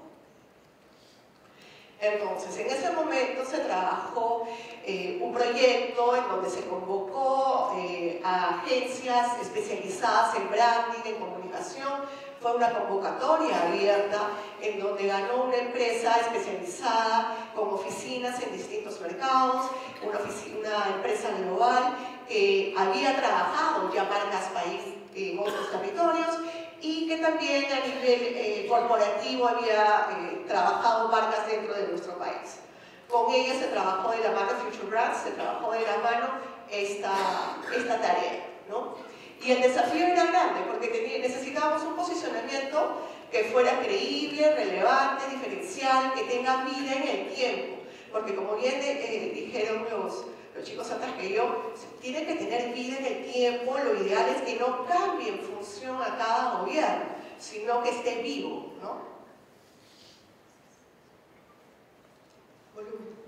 Entonces, en ese momento se trabajó un proyecto en donde se convocó a agencias especializadas en branding, en comunicación. Fue una convocatoria abierta en donde ganó una empresa especializada con oficinas en distintos mercados, una empresa global que había trabajado ya marcas país en otros territorios y que también a nivel corporativo había trabajado marcas dentro de nuestro país. Con ella se trabajó de la mano Future Brands, se trabajó de la mano esta tarea, ¿no? Y el desafío era grande porque necesitábamos un posicionamiento que fuera creíble, relevante, diferencial, que tenga vida en el tiempo. Porque como bien dijeron los chicos antes que yo, tiene que tener vida en el tiempo. Lo ideal es que no cambie en función a cada gobierno, sino que esté vivo, ¿no? Volumen.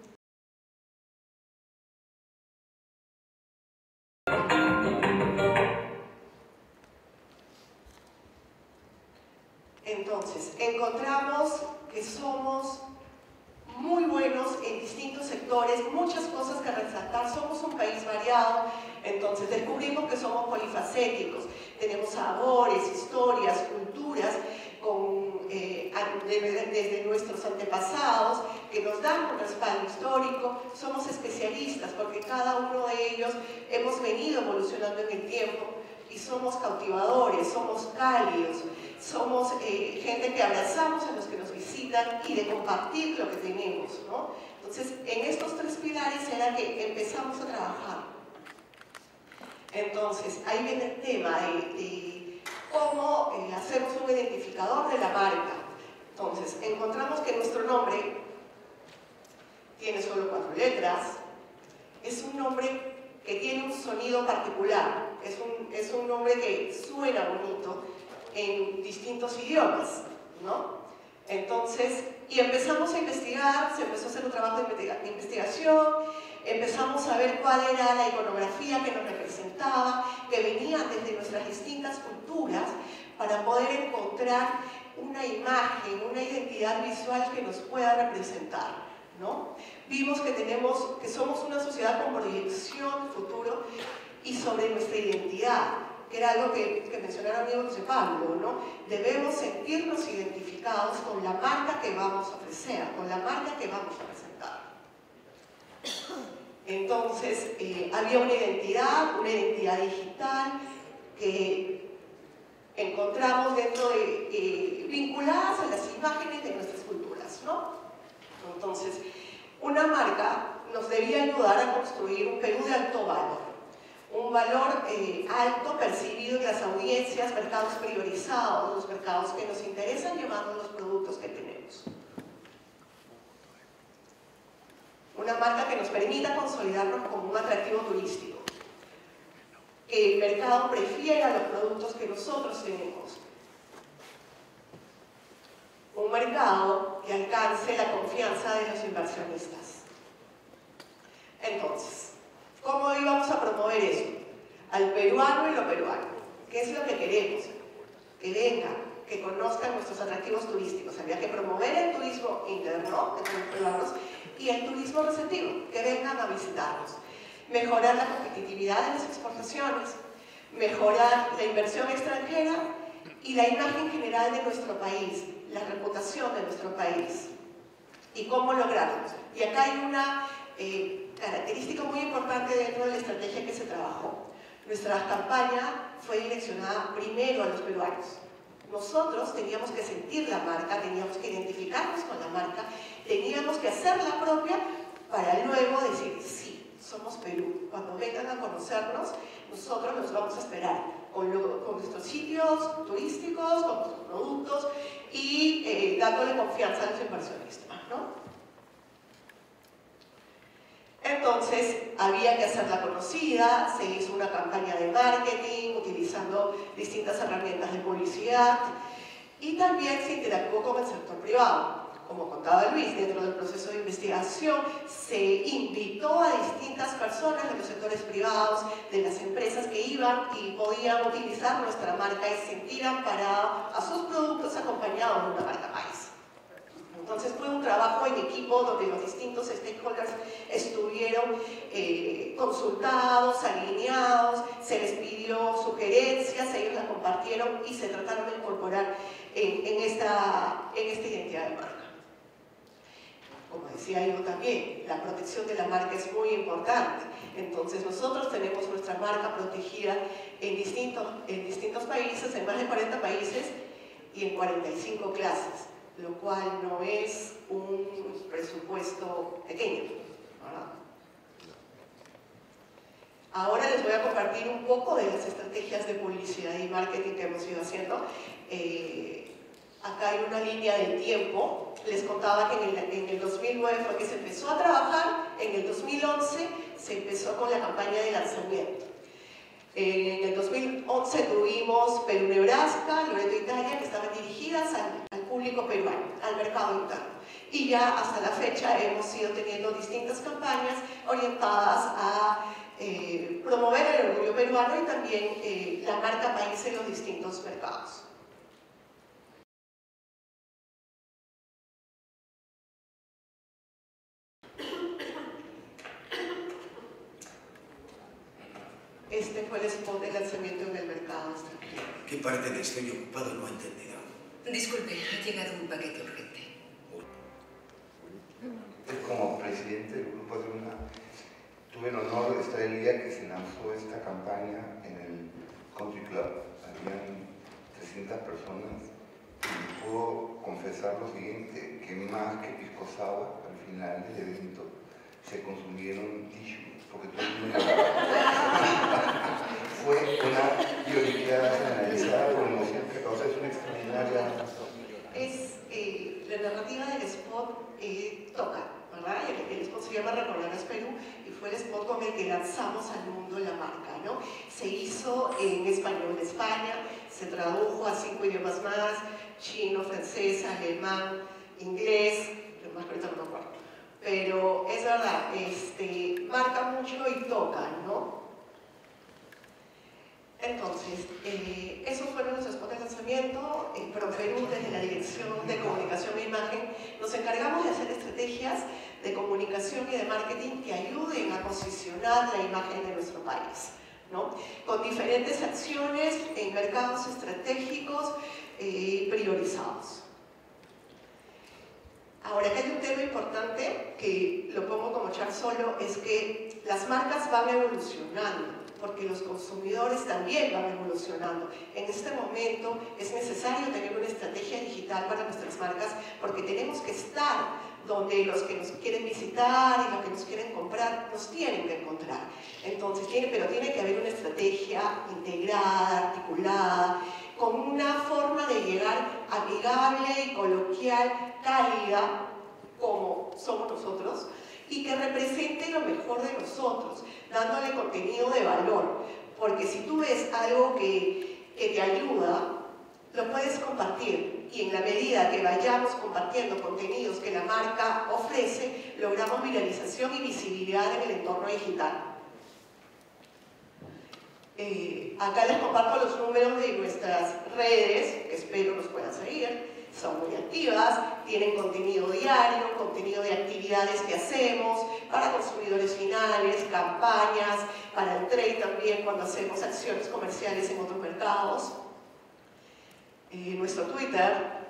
Entonces, encontramos que somos muy buenos en distintos sectores, muchas cosas que resaltar, somos un país variado, entonces descubrimos que somos polifacéticos, tenemos sabores, historias, culturas, desde nuestros antepasados, que nos dan un respaldo histórico, somos especialistas porque cada uno de ellos hemos venido evolucionando en el tiempo y somos cautivadores, somos cálidos, somos gente que abrazamos a los que nos visitan y de compartir lo que tenemos, ¿no? Entonces, en estos 3 pilares era que empezamos a trabajar. Entonces, ahí viene el tema de cómo hacemos un identificador de la marca. Entonces, encontramos que nuestro nombre tiene solo 4 letras, es un nombre que tiene un sonido particular, es un nombre que suena bonito en distintos idiomas, ¿no? Entonces, y empezamos a investigar, se empezó a hacer un trabajo de investigación, empezamos a ver cuál era la iconografía que nos representaba, que venía desde nuestras distintas culturas, para poder encontrar una imagen, una identidad visual que nos pueda representar, ¿no? Vimos que somos una sociedad con proyección futuro y sobre nuestra identidad, que era algo que mencionaron amigos de Pablo, ¿no? Debemos sentirnos identificados con la marca que vamos a ofrecer, con la marca que vamos a presentar. Entonces, había una identidad digital que encontramos dentro de, vinculadas a las imágenes de nuestras culturas, ¿no? Entonces, una marca nos debía ayudar a construir un Perú de alto valor, un valor alto percibido en las audiencias, mercados priorizados, los mercados que nos interesan llevando los productos que tenemos. Una marca que nos permita consolidarnos como un atractivo turístico, que el mercado prefiera los productos que nosotros tenemos. Un mercado que alcance la confianza de los inversionistas. Entonces, ¿cómo íbamos a promover eso? Al peruano y lo peruano. ¿Qué es lo que queremos? Que vengan, que conozcan nuestros atractivos turísticos. Había que promover el turismo interno, de los peruanos, y el turismo receptivo, que vengan a visitarnos. Mejorar la competitividad de las exportaciones, mejorar la inversión extranjera y la imagen general de nuestro país, la reputación de nuestro país. ¿Y cómo lograrlo? Y acá hay una característica muy importante dentro de la estrategia que se trabajó. Nuestra campaña fue direccionada primero a los peruanos. Nosotros teníamos que sentir la marca, teníamos que identificarnos con la marca, teníamos que hacerla propia para luego decir, sí, somos Perú. Cuando vengan a conocernos, nosotros los vamos a esperar con nuestros sitios turísticos, con nuestros productos y dándole confianza a los inversionistas, ¿no? Entonces, había que hacerla conocida, se hizo una campaña de marketing utilizando distintas herramientas de publicidad y también se interactuó con el sector privado. Como contaba Luis, dentro del proceso de investigación se invitó a distintas personas de los sectores privados, de las empresas que iban y podían utilizar nuestra marca y sentir amparada a sus productos acompañados de una marca país. Entonces fue un trabajo en equipo donde los distintos stakeholders estuvieron consultados, alineados, se les pidió sugerencias, ellos las compartieron y se trataron de incorporar en esta identidad de marca. Como decía yo también, la protección de la marca es muy importante. Entonces nosotros tenemos nuestra marca protegida en distintos países, en más de 40 países y en 45 clases, lo cual no es un presupuesto pequeño, ¿verdad? Ahora les voy a compartir un poco de las estrategias de publicidad y marketing que hemos ido haciendo. Acá hay una línea del tiempo. Les contaba que en el 2009 fue que se empezó a trabajar, en el 2011 se empezó con la campaña de lanzamiento. En el 2011 tuvimos Perú, Nebraska, Loreto, Italia, que estaban dirigidas al público peruano, al mercado interno. Y ya hasta la fecha hemos ido teniendo distintas campañas orientadas a promover el orgullo peruano y también la marca país en los distintos mercados. Este fue el spot de lanzamiento en el mercado extranjero. ¿Qué parte de estoy ocupado no ha entendido? Disculpe, ha llegado un paquete urgente. Como presidente del Grupo de Luna, tuve el honor de estar el día que se lanzó esta campaña en el Country Club. Habían 300 personas y puedo confesar lo siguiente, que más que pisco sour, al final del evento se consumieron tissues, porque todo el mundo fue una prioridad analizada por emoción que causa, es una extraordinaria. La narrativa del spot toca, ¿verdad? El spot se llama Recordarás Perú y fue el spot con el que lanzamos al mundo la marca, ¿no? Se hizo en español de España, se tradujo a 5 idiomas más, chino, francés, alemán, inglés, lo más que ahorita no me acuerdo. Pero es verdad, marca mucho y toca, ¿no? Entonces, esos fueron los spots de lanzamiento. ProPerú, desde la Dirección de Comunicación e Imagen, nos encargamos de hacer estrategias de comunicación y de marketing que ayuden a posicionar la imagen de nuestro país, ¿no? Con diferentes acciones en mercados estratégicos priorizados. Ahora, acá hay un tema importante que lo pongo como char solo, es que las marcas van evolucionando, porque los consumidores también van evolucionando. En este momento es necesario tener una estrategia digital para nuestras marcas, porque tenemos que estar donde los que nos quieren visitar y los que nos quieren comprar nos tienen que encontrar. Entonces, pero tiene que haber una estrategia integrada, articulada, con una forma de llegar amigable y coloquial, cálida, como somos nosotros, y que represente lo mejor de nosotros, dándole contenido de valor. Porque si tú ves algo que te ayuda, lo puedes compartir. Y en la medida que vayamos compartiendo contenidos que la marca ofrece, logramos viralización y visibilidad en el entorno digital. Acá les comparto los números de nuestras redes, que espero nos puedan seguir. Son muy activas, tienen contenido diario, contenido de actividades que hacemos para consumidores finales, campañas, para el trade también cuando hacemos acciones comerciales en otros mercados. Nuestro Twitter,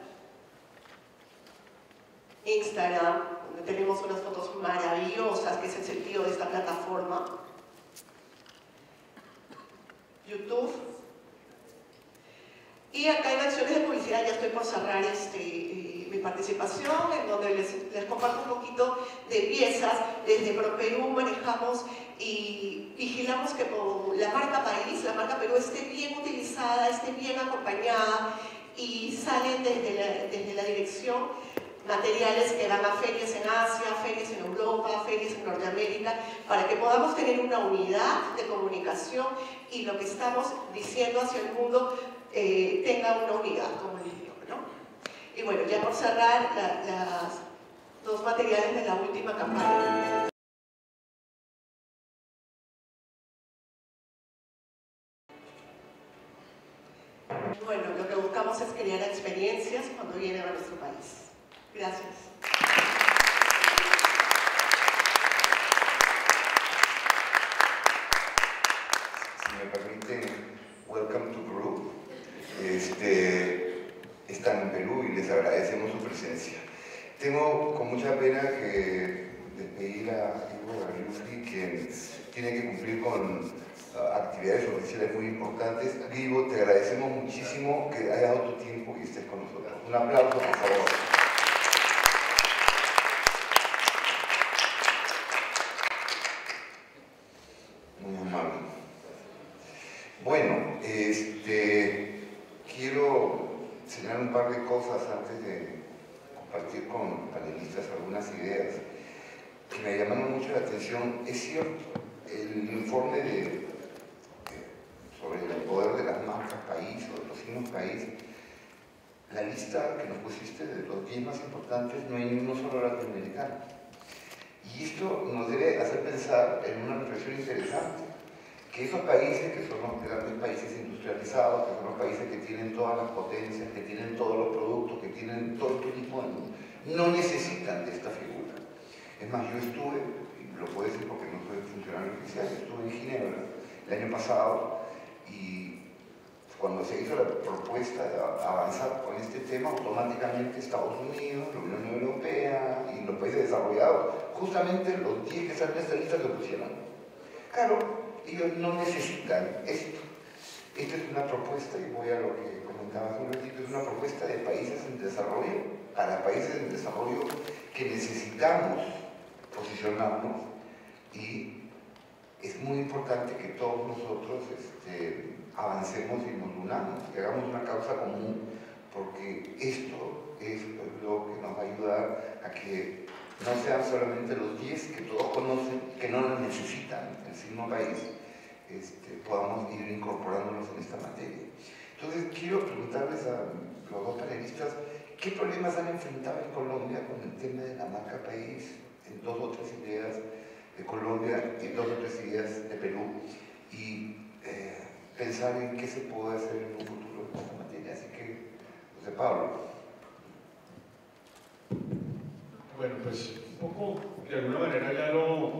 Instagram, donde tenemos unas fotos maravillosas, que es el sentido de esta plataforma. YouTube. Y acá en acciones de publicidad ya estoy por cerrar mi participación, en donde les comparto un poquito de piezas. Desde ProPerú manejamos y vigilamos que la marca país, la marca Perú, esté bien utilizada, esté bien acompañada, y salen desde la dirección materiales que van a ferias en Asia, ferias en Europa, ferias en Norteamérica, para que podamos tener una unidad de comunicación y lo que estamos diciendo hacia el mundo tenga una unidad, como les digo, ¿no? Y bueno, ya por cerrar, los dos materiales de la última campaña. Bueno, lo que buscamos es crear experiencias cuando vienen a nuestro país. Gracias. Si me permiten, welcome to Perú. Están en Perú y les agradecemos su presencia. Tengo con mucha pena que despedir a Ivo Garriufli, quien tiene que cumplir con actividades oficiales muy importantes. Ivo, te agradecemos muchísimo que hayas dado tu tiempo y estés con nosotros. Un aplauso, por favor. Muy amable. Bueno, quiero señalar un par de cosas antes de compartir con panelistas algunas ideas que me llamaron mucho la atención. Es cierto, el informe sobre el poder de las marcas país o de los signos país, la lista que nos pusiste de los 10 más importantes, no hay ni uno solo latinoamericano. Y esto nos debe hacer pensar en una reflexión interesante, que esos países que son los grandes países industrializados, que son los países que tienen todas las potencias, que tienen todos los productos, que tienen todo el turismo del mundo, no necesitan de esta figura. Es más, yo estuve, y lo puedo decir porque no soy funcionario oficial, estuve en Ginebra el año pasado, y cuando se hizo la propuesta de avanzar con este tema, automáticamente Estados Unidos, la Unión Europea y los países desarrollados, justamente los 10 que están en esta lista se pusieron. Claro, ellos no necesitan esto. Esta es una propuesta, y voy a lo que comentaba hace un ratito, es una propuesta de países en desarrollo, para países en desarrollo que necesitamos posicionarnos, y es muy importante que todos nosotros avancemos y nos unamos, que hagamos una causa común, porque esto es lo que nos va a ayudar a que no sean solamente los 10 que todos conocen, que no lo necesitan, el signo país, podamos ir incorporándonos en esta materia. Entonces, quiero preguntarles a los dos panelistas, ¿qué problemas han enfrentado en Colombia con el tema de la marca país? En 2 o 3 ideas de Colombia y 2 o 3 ideas de Perú, y pensar en qué se puede hacer en un futuro en esta materia. Así que, José Pablo. Bueno, pues un poco, de alguna manera ya lo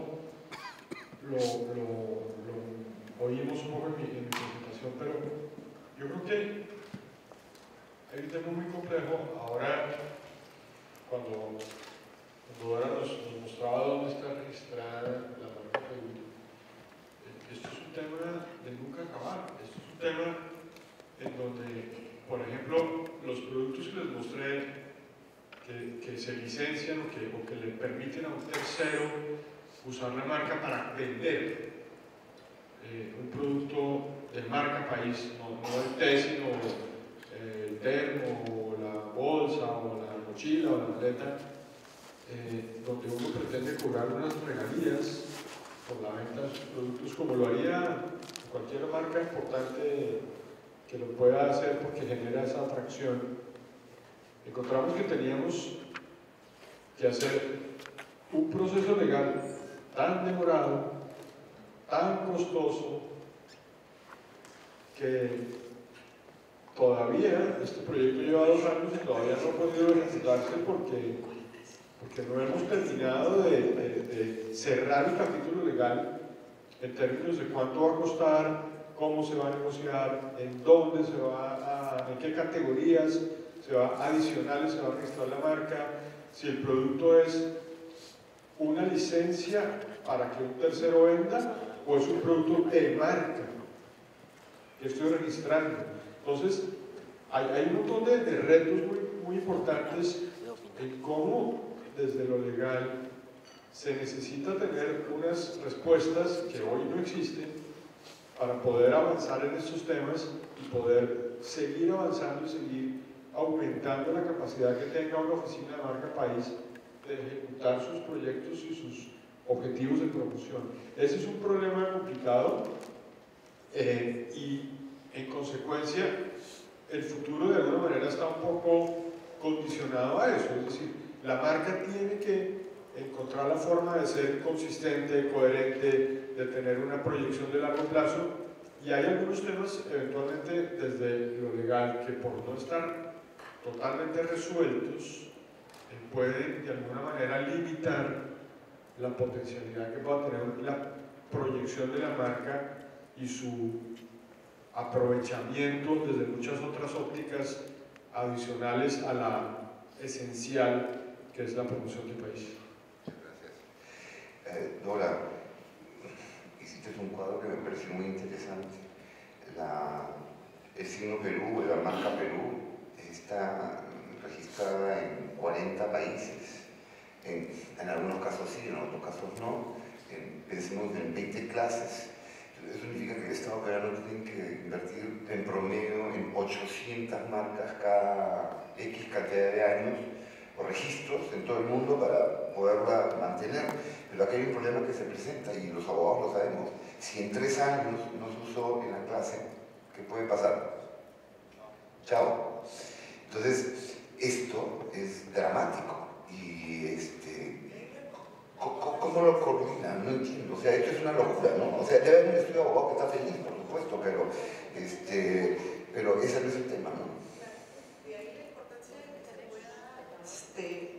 oímos un poco en mi presentación, pero yo creo que hay un tema muy complejo. Ahora, cuando ahora nos mostraba dónde está registrada la marca Perú, esto es un tema de nunca acabar. Esto es un tema en donde, por ejemplo, los productos que les mostré que se licencian o que le permiten a un tercero usar la marca para vender un producto de marca país, no el té, sino el termo, o la bolsa, o la mochila, o la maleta, donde uno pretende cobrar unas regalías por la venta de sus productos, como lo haría cualquier marca importante que lo pueda hacer porque genera esa atracción. Encontramos que teníamos que hacer un proceso legal tan demorado, tan costoso, que todavía este proyecto lleva 2 años y todavía no ha podido ejecutarse porque no hemos terminado de cerrar el capítulo legal en términos de cuánto va a costar, cómo se va a negociar, en dónde se va en qué categorías adicionales se va a registrar la marca, si el producto es una licencia para que un tercero venda o es un producto de marca que estoy registrando. Entonces, hay un montón de retos muy importantes en cómo desde lo legal se necesita tener unas respuestas que hoy no existen para poder avanzar en estos temas y poder seguir avanzando y seguir aumentando la capacidad que tenga una oficina de marca país de ejecutar sus proyectos y sus objetivos de promoción. Ese es un problema complicado y en consecuencia el futuro de alguna manera está un poco condicionado a eso, es decir, la marca tiene que encontrar la forma de ser consistente, coherente, de tener una proyección de largo plazo, y hay algunos temas eventualmente desde lo legal que por no estar totalmente resueltos pueden de alguna manera limitar la potencialidad que pueda tener la proyección de la marca y su aprovechamiento desde muchas otras ópticas adicionales a la esencial que es la promoción del país. Gracias. Dora, hiciste un cuadro que me pareció muy interesante. El signo Perú, la marca Perú, está registrada en 40 países. En algunos casos sí, en otros casos no. Pensemos en 20 clases. Eso significa que el Estado peruano tiene que invertir en promedio en 800 marcas cada X cantidad de años o registros en todo el mundo para poderla mantener. Pero aquí hay un problema que se presenta y los abogados lo sabemos. Si en 3 años no se usó en la clase, ¿qué puede pasar? Chao. Entonces, esto es dramático y ¿cómo lo coordinan? No entiendo. O sea, esto es una locura, ¿no? O sea, debe haber un estudio de abogado que está feliz, por supuesto, pero ese no es el tema, ¿no? De ahí la importancia de que se pueda,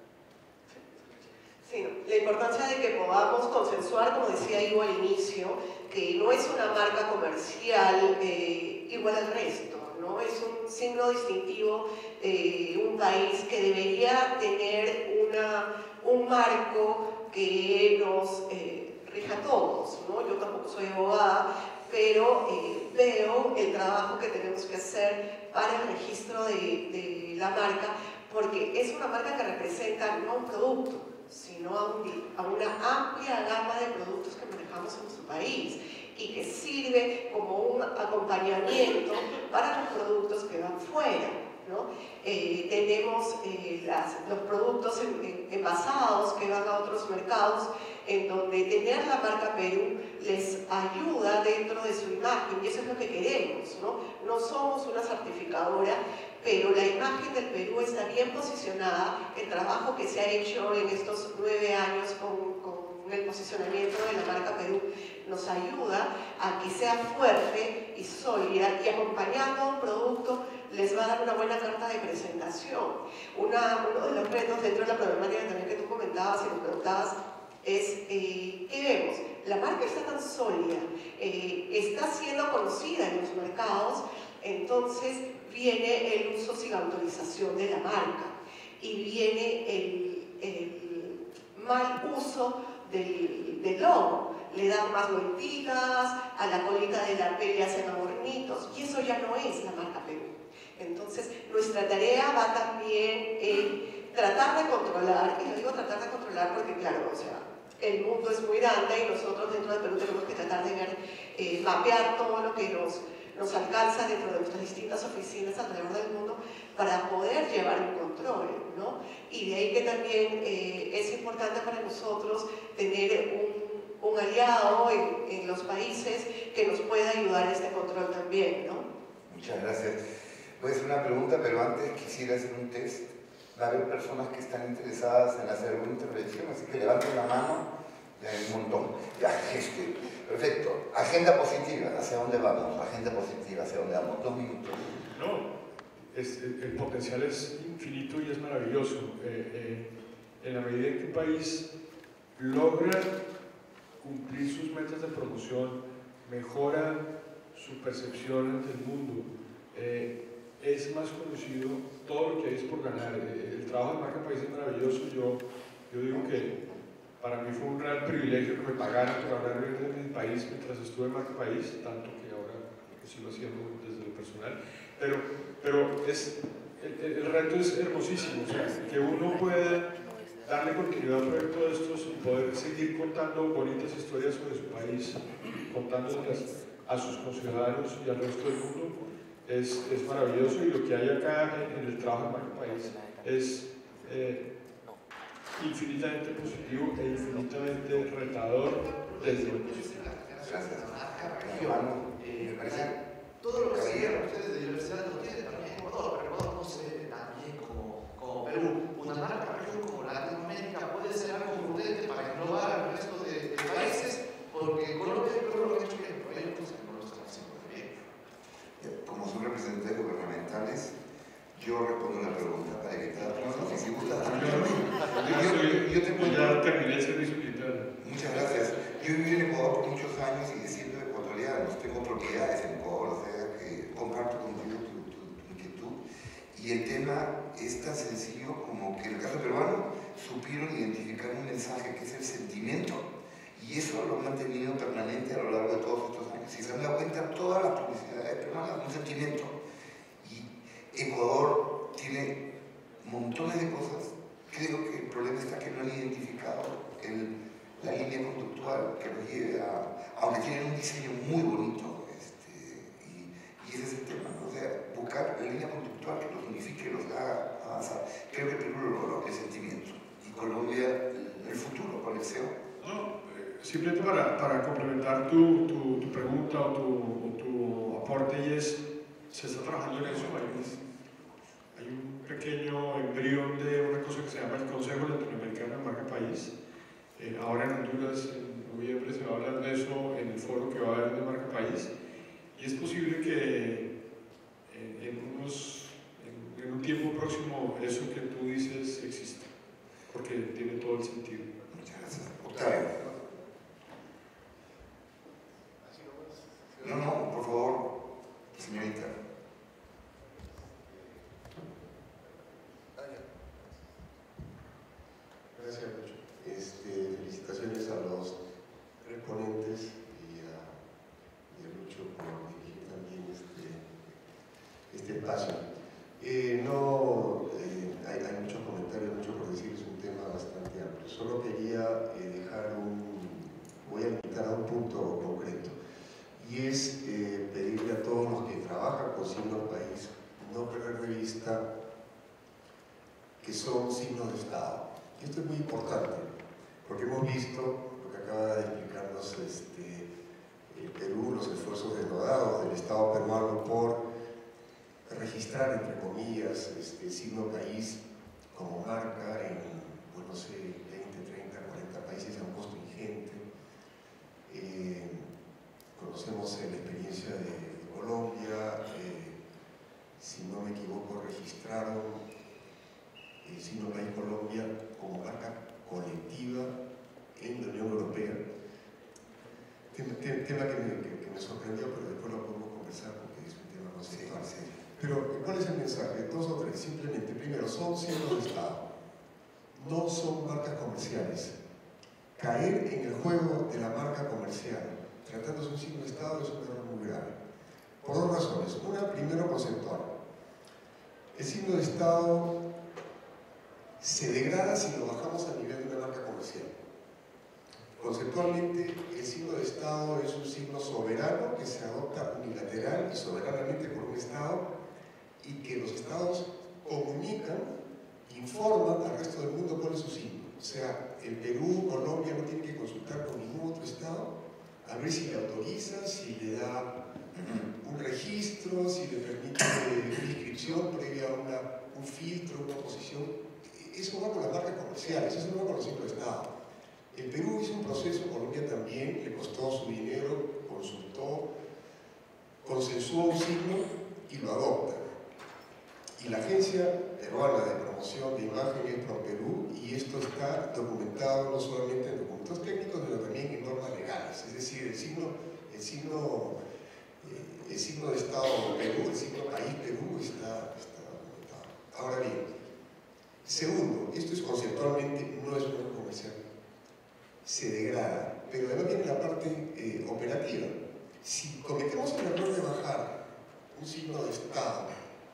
la importancia de que podamos consensuar, como decía Ivo al inicio, que no es una marca comercial igual al resto, ¿no? Es un signo distintivo, un país que debería tener un marco que nos rija a todos, ¿no? Yo tampoco soy abogada, pero veo el trabajo que tenemos que hacer para el registro de la marca, porque es una marca que representa no un producto, sino a una amplia gama de productos que manejamos en nuestro país y que sirve como un acompañamiento para los productos que van fuera, ¿no? Tenemos los productos envasados que van a otros mercados, en donde tener la marca Perú les ayuda dentro de su imagen, y eso es lo que queremos, ¿no? No somos una certificadora, pero la imagen del Perú está bien posicionada. El trabajo que se ha hecho en estos 9 años con el posicionamiento de la marca Perú nos ayuda a que sea fuerte y sólida, y acompañando a un producto les va a dar una buena carta de presentación. Uno de los retos dentro de la problemática también que tú comentabas y nos preguntabas es, ¿qué vemos? La marca está tan sólida, está siendo conocida en los mercados, entonces viene el uso sin autorización de la marca y viene el mal uso del logo. Le dan más vueltitas, a la colita de la P le hacen adornitos, y eso ya no es la marca Perú. Entonces, nuestra tarea va también en tratar de controlar, y lo digo tratar de controlar porque, claro, o sea, el mundo es muy grande y nosotros dentro de Perú tenemos que tratar de ver, mapear todo lo que nos alcanza dentro de nuestras distintas oficinas alrededor del mundo para poder llevar un control, ¿no? Y de ahí que también es importante para nosotros tener un aliado en los países que nos pueda ayudar a este control también, ¿no? Muchas gracias. Pues una pregunta, pero antes quisiera hacer un test. Va a haber personas que están interesadas en hacer alguna intervención, así que levanten la mano. Ya hay un montón. Ya, perfecto. Agenda positiva, ¿hacia dónde vamos? Agenda positiva, ¿hacia dónde vamos? 2 minutos. No, el potencial es infinito y es maravilloso. En la medida en que un país logra cumplir sus metas de promoción, mejora su percepción ante el mundo, es más conocido, todo lo que hay es por ganar. El trabajo de marca país es maravilloso. Yo digo que para mí fue un real privilegio que me pagaran por hablar de mi país mientras estuve en marca país, tanto que ahora lo sigo haciendo desde lo personal, pero el reto es hermosísimo, o sea, que uno pueda darle continuidad a un proyecto de estos y poder seguir contando bonitas historias sobre su país, contándolas a sus conciudadanos y al resto del mundo, es maravilloso. Y lo que hay acá en el trabajo de marca país es infinitamente positivo e infinitamente retador desde lo positivo. Gracias. Me parece todo lo que siguen ustedes de diversidad lo tienen también Ecuador. Ecuador no se ve tan bien como Perú. Una marca región como Latinoamérica puede ser algo prudente para englobar al resto de países, porque Colombia y Perú lo han hecho bien, pero hay otros que no lo están haciendo bien. Como son representantes gubernamentales, yo respondo la pregunta para que cada uno, si gusta, yo tengo ya terminé el servicio militar. Muchas gracias. Yo viví en Ecuador por muchos años y siendo ecuatorianos, tengo propiedades en Ecuador, o sea que comparto contigo tu inquietud. Y el tema es tan sencillo como que en el caso peruano supieron identificar un mensaje que es el sentimiento, y eso lo han mantenido permanente a lo largo de todos estos años. Si se han dado cuenta, todas las publicidades peruanas un sentimiento. Y Ecuador tiene montones de cosas. Creo que el problema está que no han identificado la línea conductual que los lleve aunque tienen un diseño muy bonito, y ese es el tema, ¿no? O sea, buscar la línea conductual que los unifique, los haga avanzar. Creo que Perú lo logró, el sentimiento, y Colombia el futuro, con el SEO. No, simplemente para complementar tu pregunta o tu aporte, y se está trabajando en eso. Hay un pequeño embrión de una cosa que se llama el Consejo Latinoamericano de Marca País. Ahora en Honduras, en noviembre, se va a hablar de eso en el foro que va a haber de Marca País, y es posible que en un tiempo próximo eso que tú dices exista, porque tiene todo el sentido. Muchas gracias. Octavio. No, por favor, señorita. Gracias mucho. Felicitaciones a los ponentes y a Lucho por dirigir también este espacio. Hay muchos comentarios, mucho por decir, es un tema bastante amplio. Solo quería voy a limitar a un punto concreto, y es pedirle a todos los que trabajan con signos país no perder de vista que son signos de Estado. Y esto es muy importante, porque hemos visto lo que acaba de explicarnos el Perú, los esfuerzos denodados del Estado peruano por registrar, entre comillas, signo país como marca en, pues no sé, 20, 30, 40 países a un costo ingente. Conocemos la experiencia de Colombia, si no me Pero, ¿cuál es el mensaje? Dos o tres, simplemente. Primero, son signos de Estado, no son marcas comerciales. Caer en el juego de la marca comercial, tratándose de un signo de Estado, es un error muy grave. Por dos razones. Una, primero, conceptual. El signo de Estado se degrada si lo bajamos a nivel de una marca comercial. Conceptualmente, el signo de Estado es un signo soberano que se adopta unilateral y soberanamente por un Estado y que los Estados comunican, informan al resto del mundo cuál es su signo. O sea, el Perú, Colombia no tienen que consultar con ningún otro Estado a ver si le autoriza, si le da un registro, si le permite una inscripción previa a un filtro, una posición. Eso va con las marcas comerciales, eso no va con los signos de Estado. El Perú hizo un proceso, Colombia también, le costó su dinero, consultó, consensuó un signo y lo adopta. Y la Agencia Peruana de Promoción de Imagen es ProPerú, y esto está documentado no solamente en documentos técnicos, sino también en normas legales. Es decir, el signo de Estado Perú, el signo país Perú está documentado. Ahora bien, segundo, esto es conceptualmente, no es una comercial. Se degrada, pero además viene la parte operativa. Si cometemos el error de bajar un signo de Estado,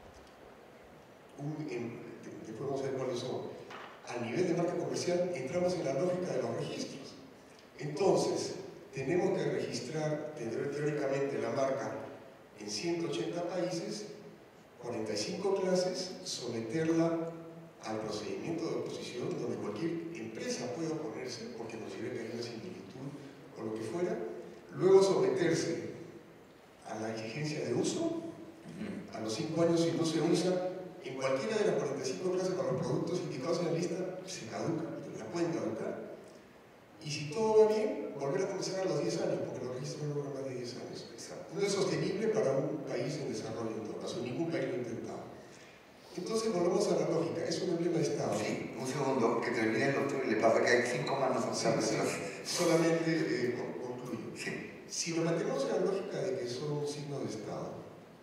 después vamos a ver cuáles son, a nivel de marca comercial, entramos en la lógica de los registros. Entonces, tenemos que registrar teóricamente la marca en 180 países, 45 clases, someterla al procedimiento de oposición donde cualquier empresa puede oponerse porque considere que hay una similitud o lo que fuera, luego someterse a la exigencia de uso, a los 5 años si no se usa, en cualquiera de las 45 clases para los productos indicados en la lista se caduca, la pueden caducar, y si todo va bien, volver a comenzar a los 10 años, porque los registros no duran más de 10 años. No es sostenible para un país en desarrollo en todo caso, ningún país lo ha intentado. Entonces volvemos a la lógica, es un emblema de Estado. Sí, un segundo, que termine el doctor y le pasa que hay 5 manos alzadas. Sí, solamente concluyo. Sí. Si lo mantenemos en la lógica de que son un signo de Estado,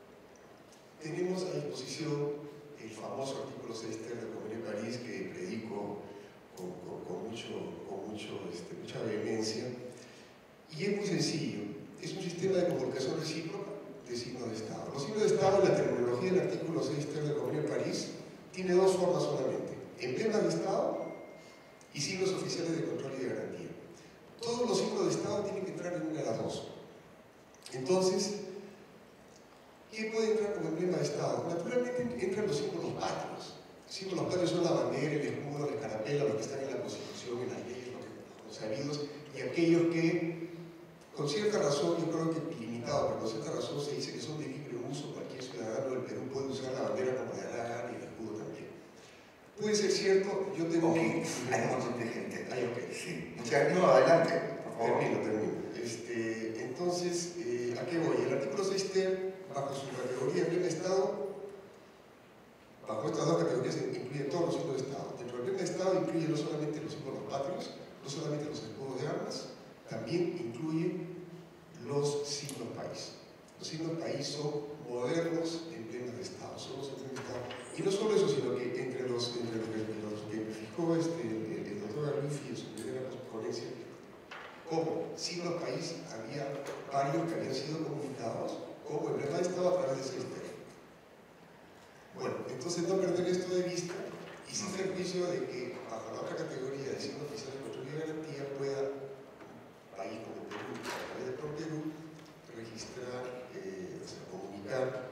tenemos a disposición el famoso artículo 6 del Convenio de París que predico con mucha vehemencia, y es muy sencillo, es un sistema de comunicación recíproca de signos de Estado. Los signos de Estado, en la terminología del artículo 6 del Convenio de París, tiene dos formas solamente: emblemas de Estado y signos oficiales de control y de garantía. Todos los signos de Estado tienen que entrar en una de las dos. Entonces, ¿qué puede entrar como emblema de Estado? Naturalmente entran los símbolos patrios. Los símbolos patrios son la bandera, el escudo, la escarapela, los que están en la Constitución, en las leyes, los consabidos, y aquellos que, con cierta razón, yo creo que limitado, pero con cierta razón se dice que son de libre uso. Cualquier ciudadano del Perú puede usar la bandera como le da la gana y el escudo también. Puede ser cierto, yo tengo... Okay. Hay un montón de gente. Sí. No, adelante, por favor. Termino. Entonces, ¿a qué voy? El artículo 6 ter, bajo su categoría emblema de Estado, bajo estas dos categorías incluye todos los signos de Estado. Dentro del emblema de Estado incluye no solamente los símbolos patrios, no solamente los escudos de armas, también incluye los signos país. Los signos país son modernos emblemas de Estado, son los emblemas de Estado. Y no solo eso, sino que entre los que fijó el doctor Arlufi en su primera ponencia, como signos país había varios que habían sido comunicados como emblema de Estado a través de Sistema. Bueno, entonces no perder esto de vista y sin perjuicio de que bajo la otra categoría de signo oficial de control y garantía pueda un país como Perú, a través de ProPerú, registrar, comunicar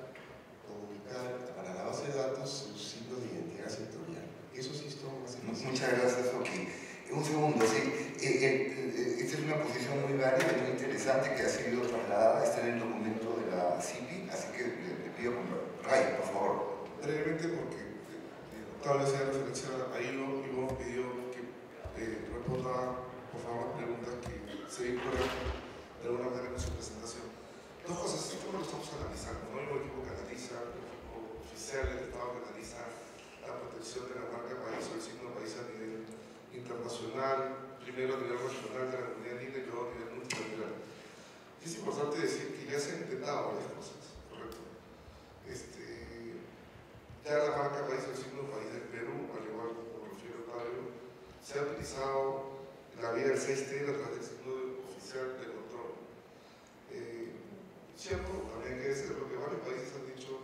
para la base de datos sus signos de identidad sectorial. Eso sí es todo más eficiente. Muchas gracias, Joaquín. Un segundo, sí. Esta es una posición muy válida y muy interesante que ha sido trasladada, está en el documento de la CIPI, así que le pido con Ray, por favor. Brevemente, porque tal vez sea referencia a hilo y hemos pedido que responda, por favor, las preguntas que se vinculan de alguna manera en su presentación. Dos cosas, ¿cómo lo estamos analizando? ¿No? El equipo que analiza, el equipo oficial del Estado que analiza la protección de la marca país o el signo país a nivel internacional, primero a nivel regional de la comunidad libre y luego a nivel multilateral. Es importante decir que ya se han intentado varias cosas, ¿correcto? ya la marca país, el signo país del Perú, al igual como refiere Octavio, se ha utilizado la vía del 6T a través del signo oficial de control. Cierto, también hay que decir lo que varios países han dicho,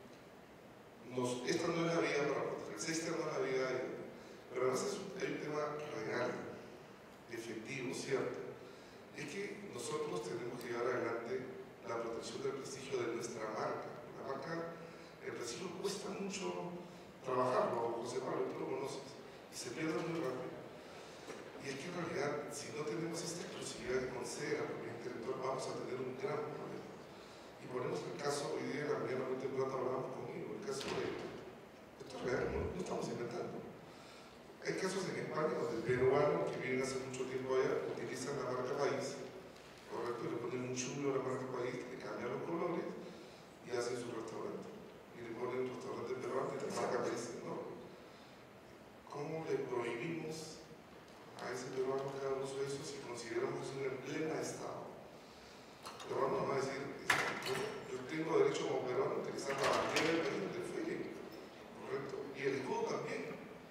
esta no es la vía para proteger, el 6T no es la vía, pero además hay un tema real, efectivo, cierto, es que nosotros tenemos que llevar adelante la protección del prestigio de nuestra marca. La marca, el prestigio cuesta mucho trabajarlo, José Pablo, tú lo conoces, y se pierde muy rápido. Y es que en realidad, si no tenemos esta exclusividad con la propiedad intelectual, vamos a tener un gran problema. Y ponemos el caso, hoy día en la mañana muy temprano hablábamos conmigo, el caso de, esto es real, no estamos inventando. Hay casos en España donde peruanos que viven hace mucho tiempo allá utilizan la marca país, correcto, le ponen un chulo a la marca país, le cambian los colores y hacen su restaurante. Y le ponen un restaurante peruano y la marca país no. ¿Cómo le prohibimos a ese peruano que haga uso de eso si consideramos que es un emblema de Estado? El peruano nos va a decir, yo tengo derecho como peruano a utilizar la bandera del país donde fue, correcto, y el escudo también.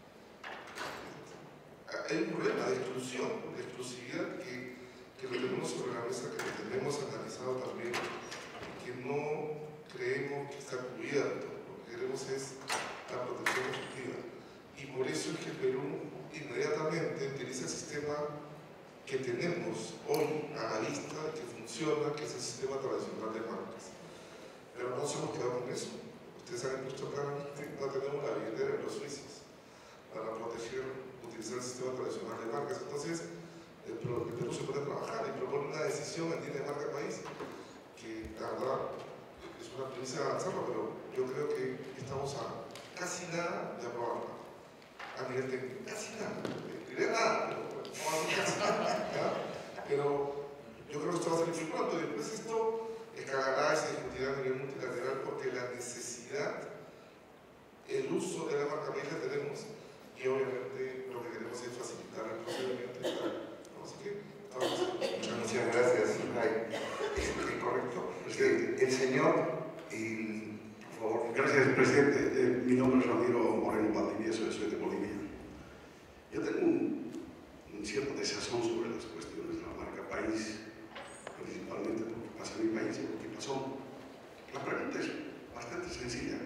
Hay un problema de exclusión, de exclusividad que lo tenemos sobre la mesa, que lo tenemos analizado también, que no creemos que está cubierto. Lo que queremos es la protección efectiva. Y por eso es que el Perú inmediatamente utiliza el sistema que tenemos hoy a la vista, que funciona, que es el sistema tradicional de marcas. Pero no nos hemos quedado con eso. Ustedes han puesto claramente, no tenemos la billetera de los suizos para proteger, utilizar el sistema tradicional de marcas. Entonces, el Perú se puede trabajar y propone una decisión en línea de marca país que, la verdad, es una primicia de avanzarlo, pero yo creo que estamos a casi nada de aprobarla. A nivel técnico, casi nada. Diré nada, pero no va a ser casi nada. ¿Ya? Pero yo creo que esto va a salir muy pronto y después esto escalará y se discutirá a nivel multilateral porque la necesidad, el uso de la marca país la tenemos. Y obviamente lo que queremos es facilitar el procedimiento. Así que, muchas gracias. Es correcto. El señor, por favor. Gracias, presidente. Mi nombre es Ramiro Moreno Valdivieso, soy de Bolivia. Yo tengo un cierto desazón sobre las cuestiones de la marca país, principalmente porque pasa en mi país y porque pasó. La pregunta es bastante sencilla.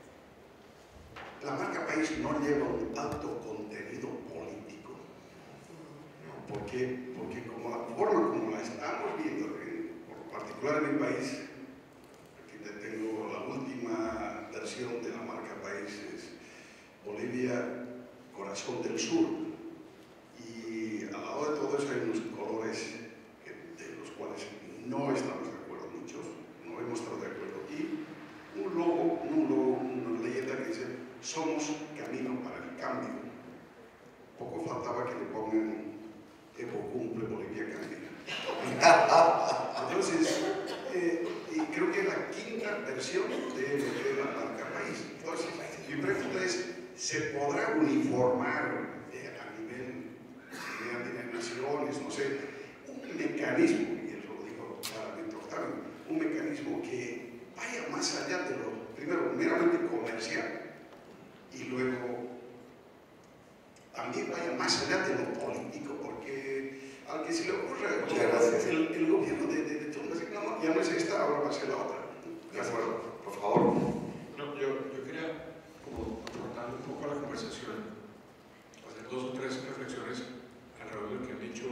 La marca país no lleva un alto contenido político. ¿Por qué? Porque como la forma como la estamos viendo, por particular en mi país, aquí tengo la última versión de la marca país, es Bolivia, corazón del sur. Y al lado de todo eso hay unos colores de los cuales no estamos de acuerdo muchos, no hemos estado de acuerdo. Y un logo, una leyenda que dice: somos camino para el cambio. Poco faltaba que le pongan Evo cumple, Bolivia cambia. Entonces, y creo que es la quinta versión de la marca país. Entonces, mi pregunta es, ¿se podrá uniformar a nivel de naciones, no sé, un mecanismo, y eso lo dijo claramente Octavio, un mecanismo que vaya más allá de lo, primero, meramente comercial, y luego también vaya más allá de lo político, porque al que se le ocurre el gobierno de turno, no, ya no es esta, ahora va a ser la otra. De acuerdo, por favor. No, yo quería como aportar un poco a la conversación, hacer 2 o 3 reflexiones alrededor de lo que han dicho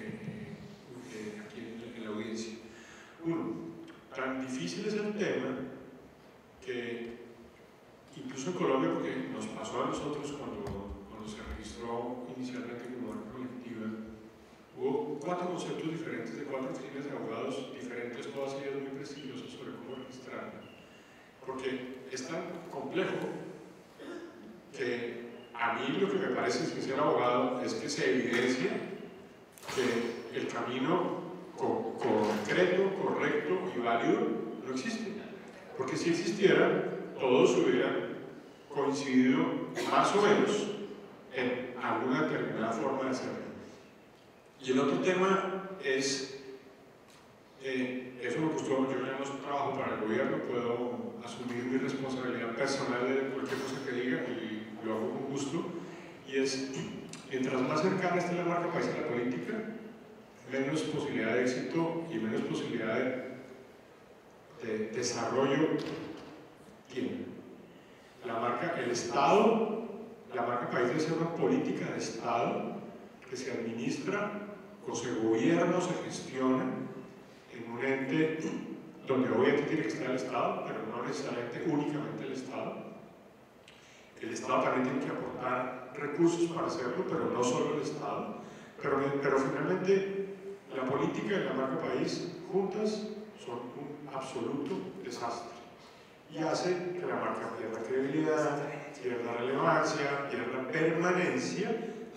aquí en la audiencia. Uno, tan difícil es el tema que incluso en Colombia, porque nos pasó a nosotros cuando se registró inicialmente como marca colectiva, hubo 4 conceptos diferentes de 4 oficinas de abogados diferentes, todas ellas muy prestigiosas, sobre cómo registrarla. Porque es tan complejo que a mí lo que me parece es que ser abogado es que se evidencia que el camino concreto, correcto y válido no existe. Porque si existiera, todos hubieran coincidido más o menos en alguna determinada forma de hacerlo. Y el otro tema es Eso me gustó. Yo ya no trabajo para el gobierno, puedo asumir mi responsabilidad personal de cualquier cosa que diga y lo hago con gusto. Y es, mientras más cercana esté la marca país a la política, menos posibilidad de éxito y menos posibilidad de desarrollo tiene. El Estado, la marca país debe ser una política de Estado que se administra, o se gobierna, se gestiona en un ente donde obviamente tiene que estar el Estado, pero no necesariamente únicamente el Estado. El Estado también tiene que aportar recursos para hacerlo, pero no solo el Estado. Pero finalmente la política y la marca país juntas son un absoluto desastre y hace que la marca pierda credibilidad, pierda relevancia, pierda permanencia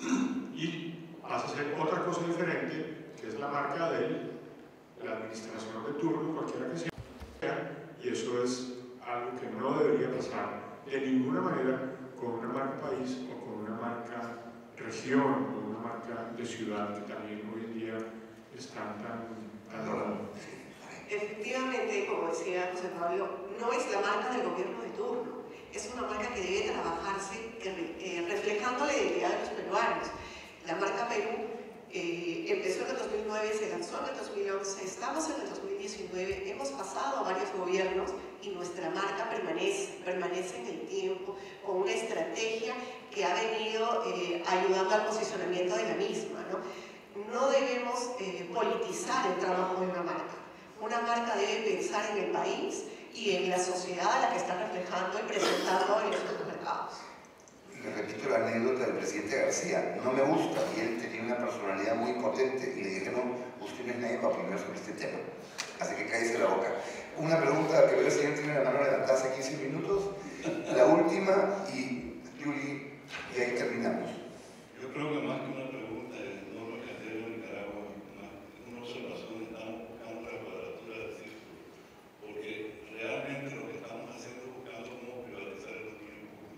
y pasa a ser otra cosa diferente, que es la marca de la administración de turno, cualquiera que sea, y eso es algo que no debería pasar de ninguna manera con una marca país o con una marca región o una marca de ciudad que también hoy en día están tan Efectivamente, como decía José Pablo, no es la marca del gobierno de turno, es una marca que debe trabajarse reflejando la identidad de los peruanos. La marca Perú empezó en el 2009, se lanzó en el 2011, estamos en el 2019, hemos pasado a varios gobiernos y nuestra marca permanece en el tiempo con una estrategia que ha venido ayudando al posicionamiento de la misma, ¿no? debemos politizar el trabajo de una marca. Una marca debe pensar en el país y en la sociedad a la que está reflejando y presentando en los mercados. Le repito la anécdota del presidente García, no me gusta, y él tenía una personalidad muy potente, y le dije, no, usted no es nadie para opinar sobre este tema, así que cállese la boca. Una pregunta que veo, el señor tiene la mano levantada hace 15 minutos, la última, y Yuli, y ahí terminamos. Yo creo que más que una pregunta, no lo que hacer en Nicaragua, una observación, estamos buscando la cuadratura del círculo, porque realmente lo que estamos haciendo es buscando cómo privatizar el dominio público.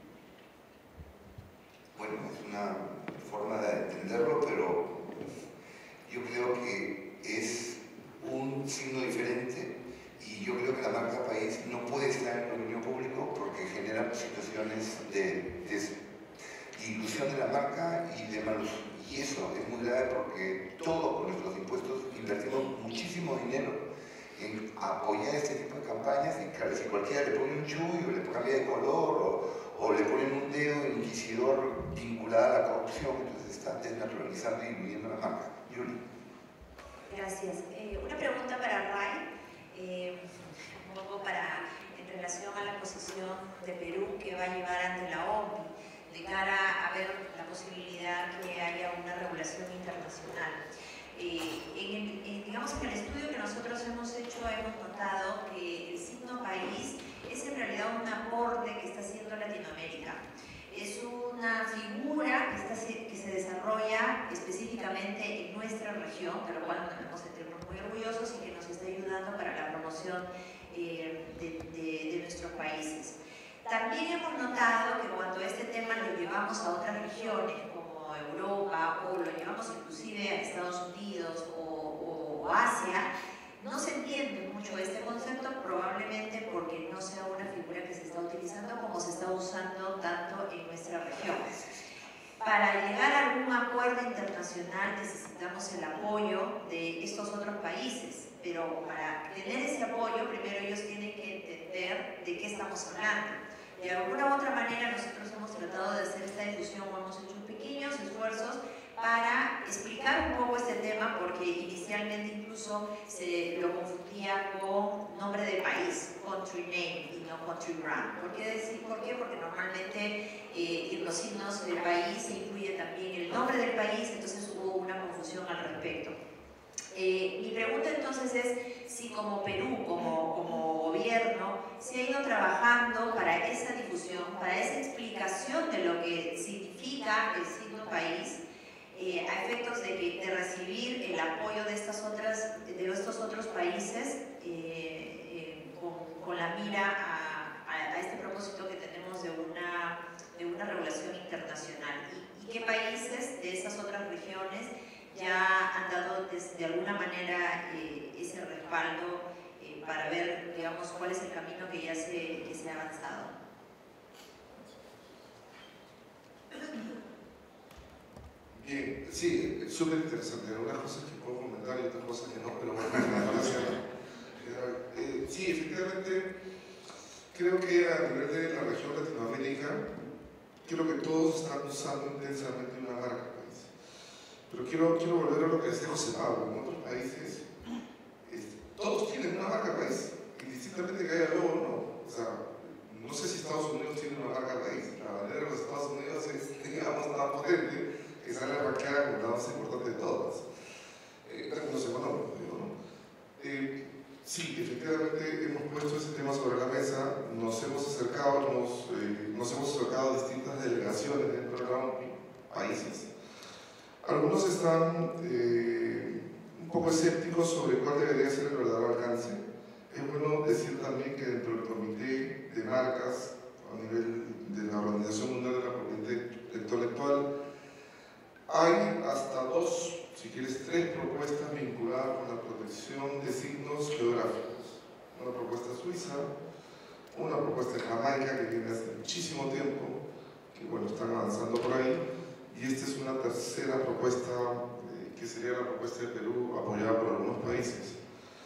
Bueno, es una forma de entenderlo, pero yo creo que es un signo diferente y yo creo que la marca país no puede estar en el dominio público porque genera situaciones de ilusión de la marca y de mal uso. Y eso es muy grave porque todos con nuestros impuestos invertimos muchísimo dinero en apoyar este tipo de campañas y claro, si cualquiera le pone un chullo, le cambia de color o le ponen un dedo inquisidor vinculado a la corrupción, entonces está desnaturalizando y diluyendo la marca. Yuli. Gracias. Una pregunta para Ray, un poco en relación a la posición de Perú que va a llevar ante la OMPI de cara a ver la posibilidad que haya una regulación internacional. Digamos que en el estudio que nosotros hemos hecho hemos notado que el signo país es en realidad un aporte que está haciendo Latinoamérica. Es una figura que se desarrolla específicamente en nuestra región, de lo cual nos debemos sentirnos muy orgullosos y que nos está ayudando para la promoción de nuestros países. También hemos notado que cuando este tema lo llevamos a otras regiones como Europa o lo llevamos inclusive a Estados Unidos o Asia, no se entiende mucho este concepto, probablemente porque no sea una figura que se está utilizando como se está usando tanto en nuestra región. Para llegar a algún acuerdo internacional necesitamos el apoyo de estos otros países, pero para tener ese apoyo primero ellos tienen que entender de qué estamos hablando. De alguna u otra manera nosotros hemos tratado de hacer esta difusión o hemos hecho pequeños esfuerzos para explicar un poco este tema porque inicialmente incluso se lo confundía con nombre de país, country name y no country brand. ¿Por qué? Porque normalmente en los signos del país se incluye también el nombre del país, entonces hubo una confusión al respecto. Mi pregunta entonces es si como Perú, como gobierno, se ha ido trabajando para esa difusión, para esa explicación de lo que significa el signo país, a efectos de recibir el apoyo de estos otros países con la mira a este propósito que tenemos de una regulación internacional. ¿Y qué países de esas otras regiones ya han dado de alguna manera ese ese respaldo para ver, digamos, cuál es el camino que ya se ha avanzado. Bien, sí, es súper interesante. Algunas cosas que puedo comentar y otras cosas que no, pero bueno, sí, efectivamente, creo que a nivel de la región Latinoamérica, creo que todos están usando intensamente una marca país. Pero quiero volver a lo que decía José Pablo. En otros países, todos tienen una marca país, indistintamente que haya logo o no. O sea, no sé si Estados Unidos tiene una marca país. La bandera de los Estados Unidos es, digamos, tan potente que sale arrancada como la más importante de todas. Términos económicos, digo, ¿no? Sí, efectivamente hemos puesto ese tema sobre la mesa, nos hemos acercado a distintas delegaciones dentro de la OMPI, países. Algunos están un poco escépticos sobre cuál debería ser el verdadero alcance. Es bueno decir también que dentro del comité de marcas, a nivel de la Organización Mundial de la Propiedad Intelectual, hay hasta 2, si quieres 3 propuestas vinculadas con la protección de signos geográficos. Una propuesta suiza, una propuesta de Jamaica que viene hace muchísimo tiempo, que bueno, están avanzando por ahí, y esta es una tercera propuesta que sería la propuesta de Perú apoyada por algunos países.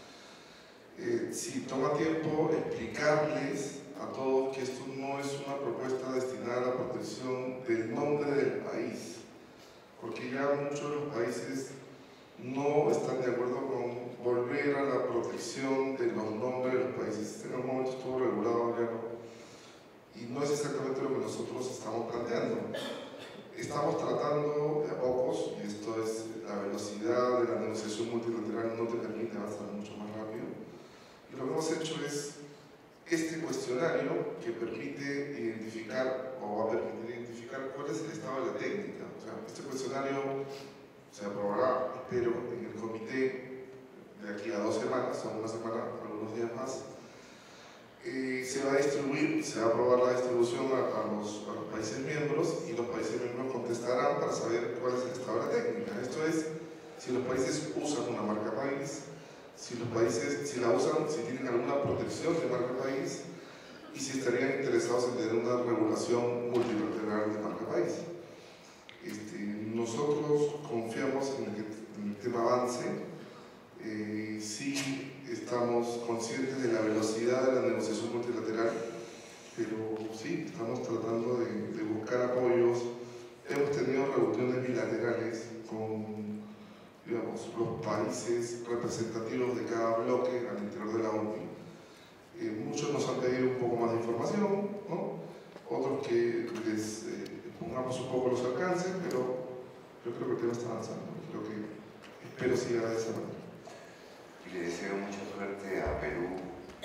Si toma tiempo explicarles a todos que esto no es una propuesta destinada a la protección del nombre del país, porque ya muchos de los países no están de acuerdo con volver a la protección de los nombres de los países. En algún momento estuvo regulado ya no, y no es exactamente lo que nosotros estamos planteando. Estamos tratando de a pocos, y esto es la velocidad de la negociación multilateral no te permite avanzar mucho más rápido, y lo que hemos hecho es este cuestionario que permite identificar, o va a permitir identificar cuál es el estado de la técnica. O sea, este cuestionario se aprobará, espero, en el comité de aquí a 2 semanas, o una semana, algunos días más. Se va a distribuir, se va a aprobar la distribución a los países miembros, y los países miembros contestarán para saber cuál es el estado de la técnica. Esto es, si los países usan una marca país, si los países, si la usan, si tienen alguna protección de marca país, y si estarían interesados en tener una regulación multilateral de marca país. Nosotros confiamos en que el tema avance. Sí estamos conscientes de la velocidad de la negociación multilateral, pero sí estamos tratando de buscar apoyos. Hemos tenido reuniones bilaterales con, digamos, los países representativos de cada bloque al interior de la OMPI. Muchos nos han pedido un poco más de información, ¿no? Otros que les pongamos un poco los alcances, pero yo creo que el tema está avanzando. Espero siga de esa manera. Y le deseo mucha suerte a Perú,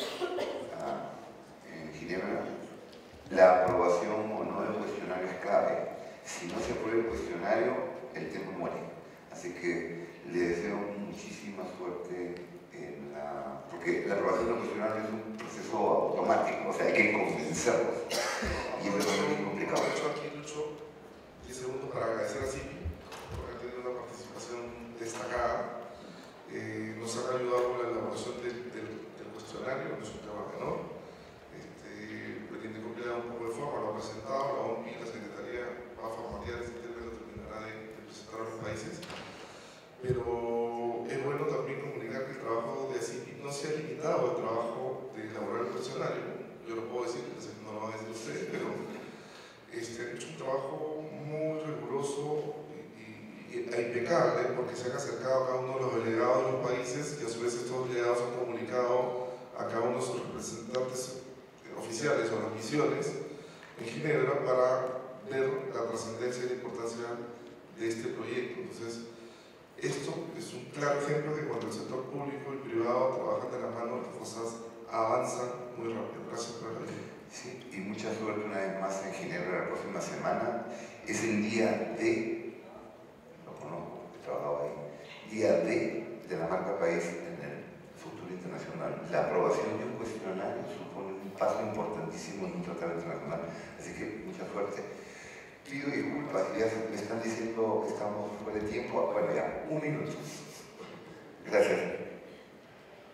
en Ginebra. La aprobación o no del cuestionario es clave. Si no se aprueba el cuestionario, el tema muere. Así que le deseo muchísima suerte porque la aprobación del cuestionario es un proceso automático, o sea, hay que convencerlos. Y eso es muy complicado. Aprovecho aquí, Lucho, 10 segundos para agradecer a CIPI, porque ha tenido una participación destacada. Nos han ayudado con la elaboración del cuestionario, no es un tema menor. Pretende cumplir un poco de forma, lo ha presentado, la OMPI, la Secretaría va a formatear este tema y lo terminará de presentar a los países. Pero es bueno también comunicar que el trabajo de ACIPI no se ha limitado al trabajo de elaborar el cuestionario. Yo lo puedo decir, no lo van a decir ustedes, pero han hecho un trabajo muy riguroso e impecable, porque se han acercado a cada uno de los delegados de los países, y a su vez estos delegados han comunicado a cada uno de sus representantes oficiales o las misiones en Ginebra para ver la trascendencia y la importancia de este proyecto. Entonces, esto es un claro ejemplo de que cuando el sector público y privado trabajan de la mano, las cosas avanzan muy rápido. Gracias por la ayuda. Sí, y mucha suerte una vez más en Ginebra la próxima semana. Es el día D, lo conozco, he trabajado ahí, día D de la marca país en el futuro internacional. La aprobación de un cuestionario supone un paso importantísimo en un tratado internacional. Así que mucha suerte. Pido disculpas, ya me están diciendo que estamos fuera de tiempo. Bueno, ya, 1 minuto. Gracias.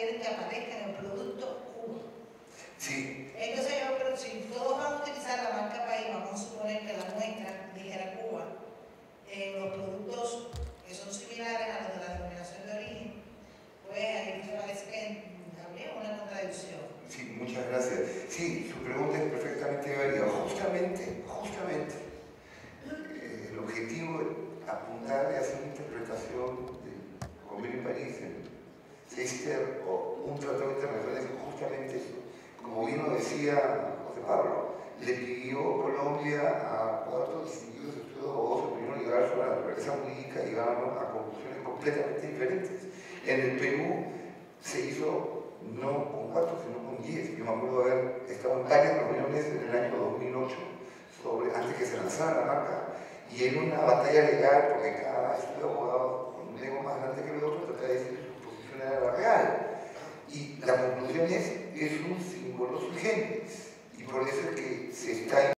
quieren que aparezca en el producto Cuba. Sí. Entonces yo creo que si todos van a utilizar la marca país, vamos a suponer que la muestra dijera Cuba, los productos que son similares a los de la denominación de origen, pues ahí me parece que habría una contradicción. Sí, muchas gracias. Sí, su pregunta es perfectamente válida. Justamente, el objetivo es apuntar a hacer una interpretación del convenio de París, el CICER o un tratado internacional, es justamente eso. Como bien lo decía José Pablo, le pidió Colombia a 4 distinguidos estudios de abogados de opinión legal sobre la naturaleza jurídica y llegaron a conclusiones completamente diferentes. En el Perú se hizo no con 4, sino con 10. Yo me acuerdo de haber estado en varias reuniones en el año 2008, antes que se lanzara la marca, y en una batalla legal, porque cada estudio de abogado con un ego más grande que el otro, trataba de decir que su posición era la real. Y la conclusión es un símbolo sui generis, y por eso es que se está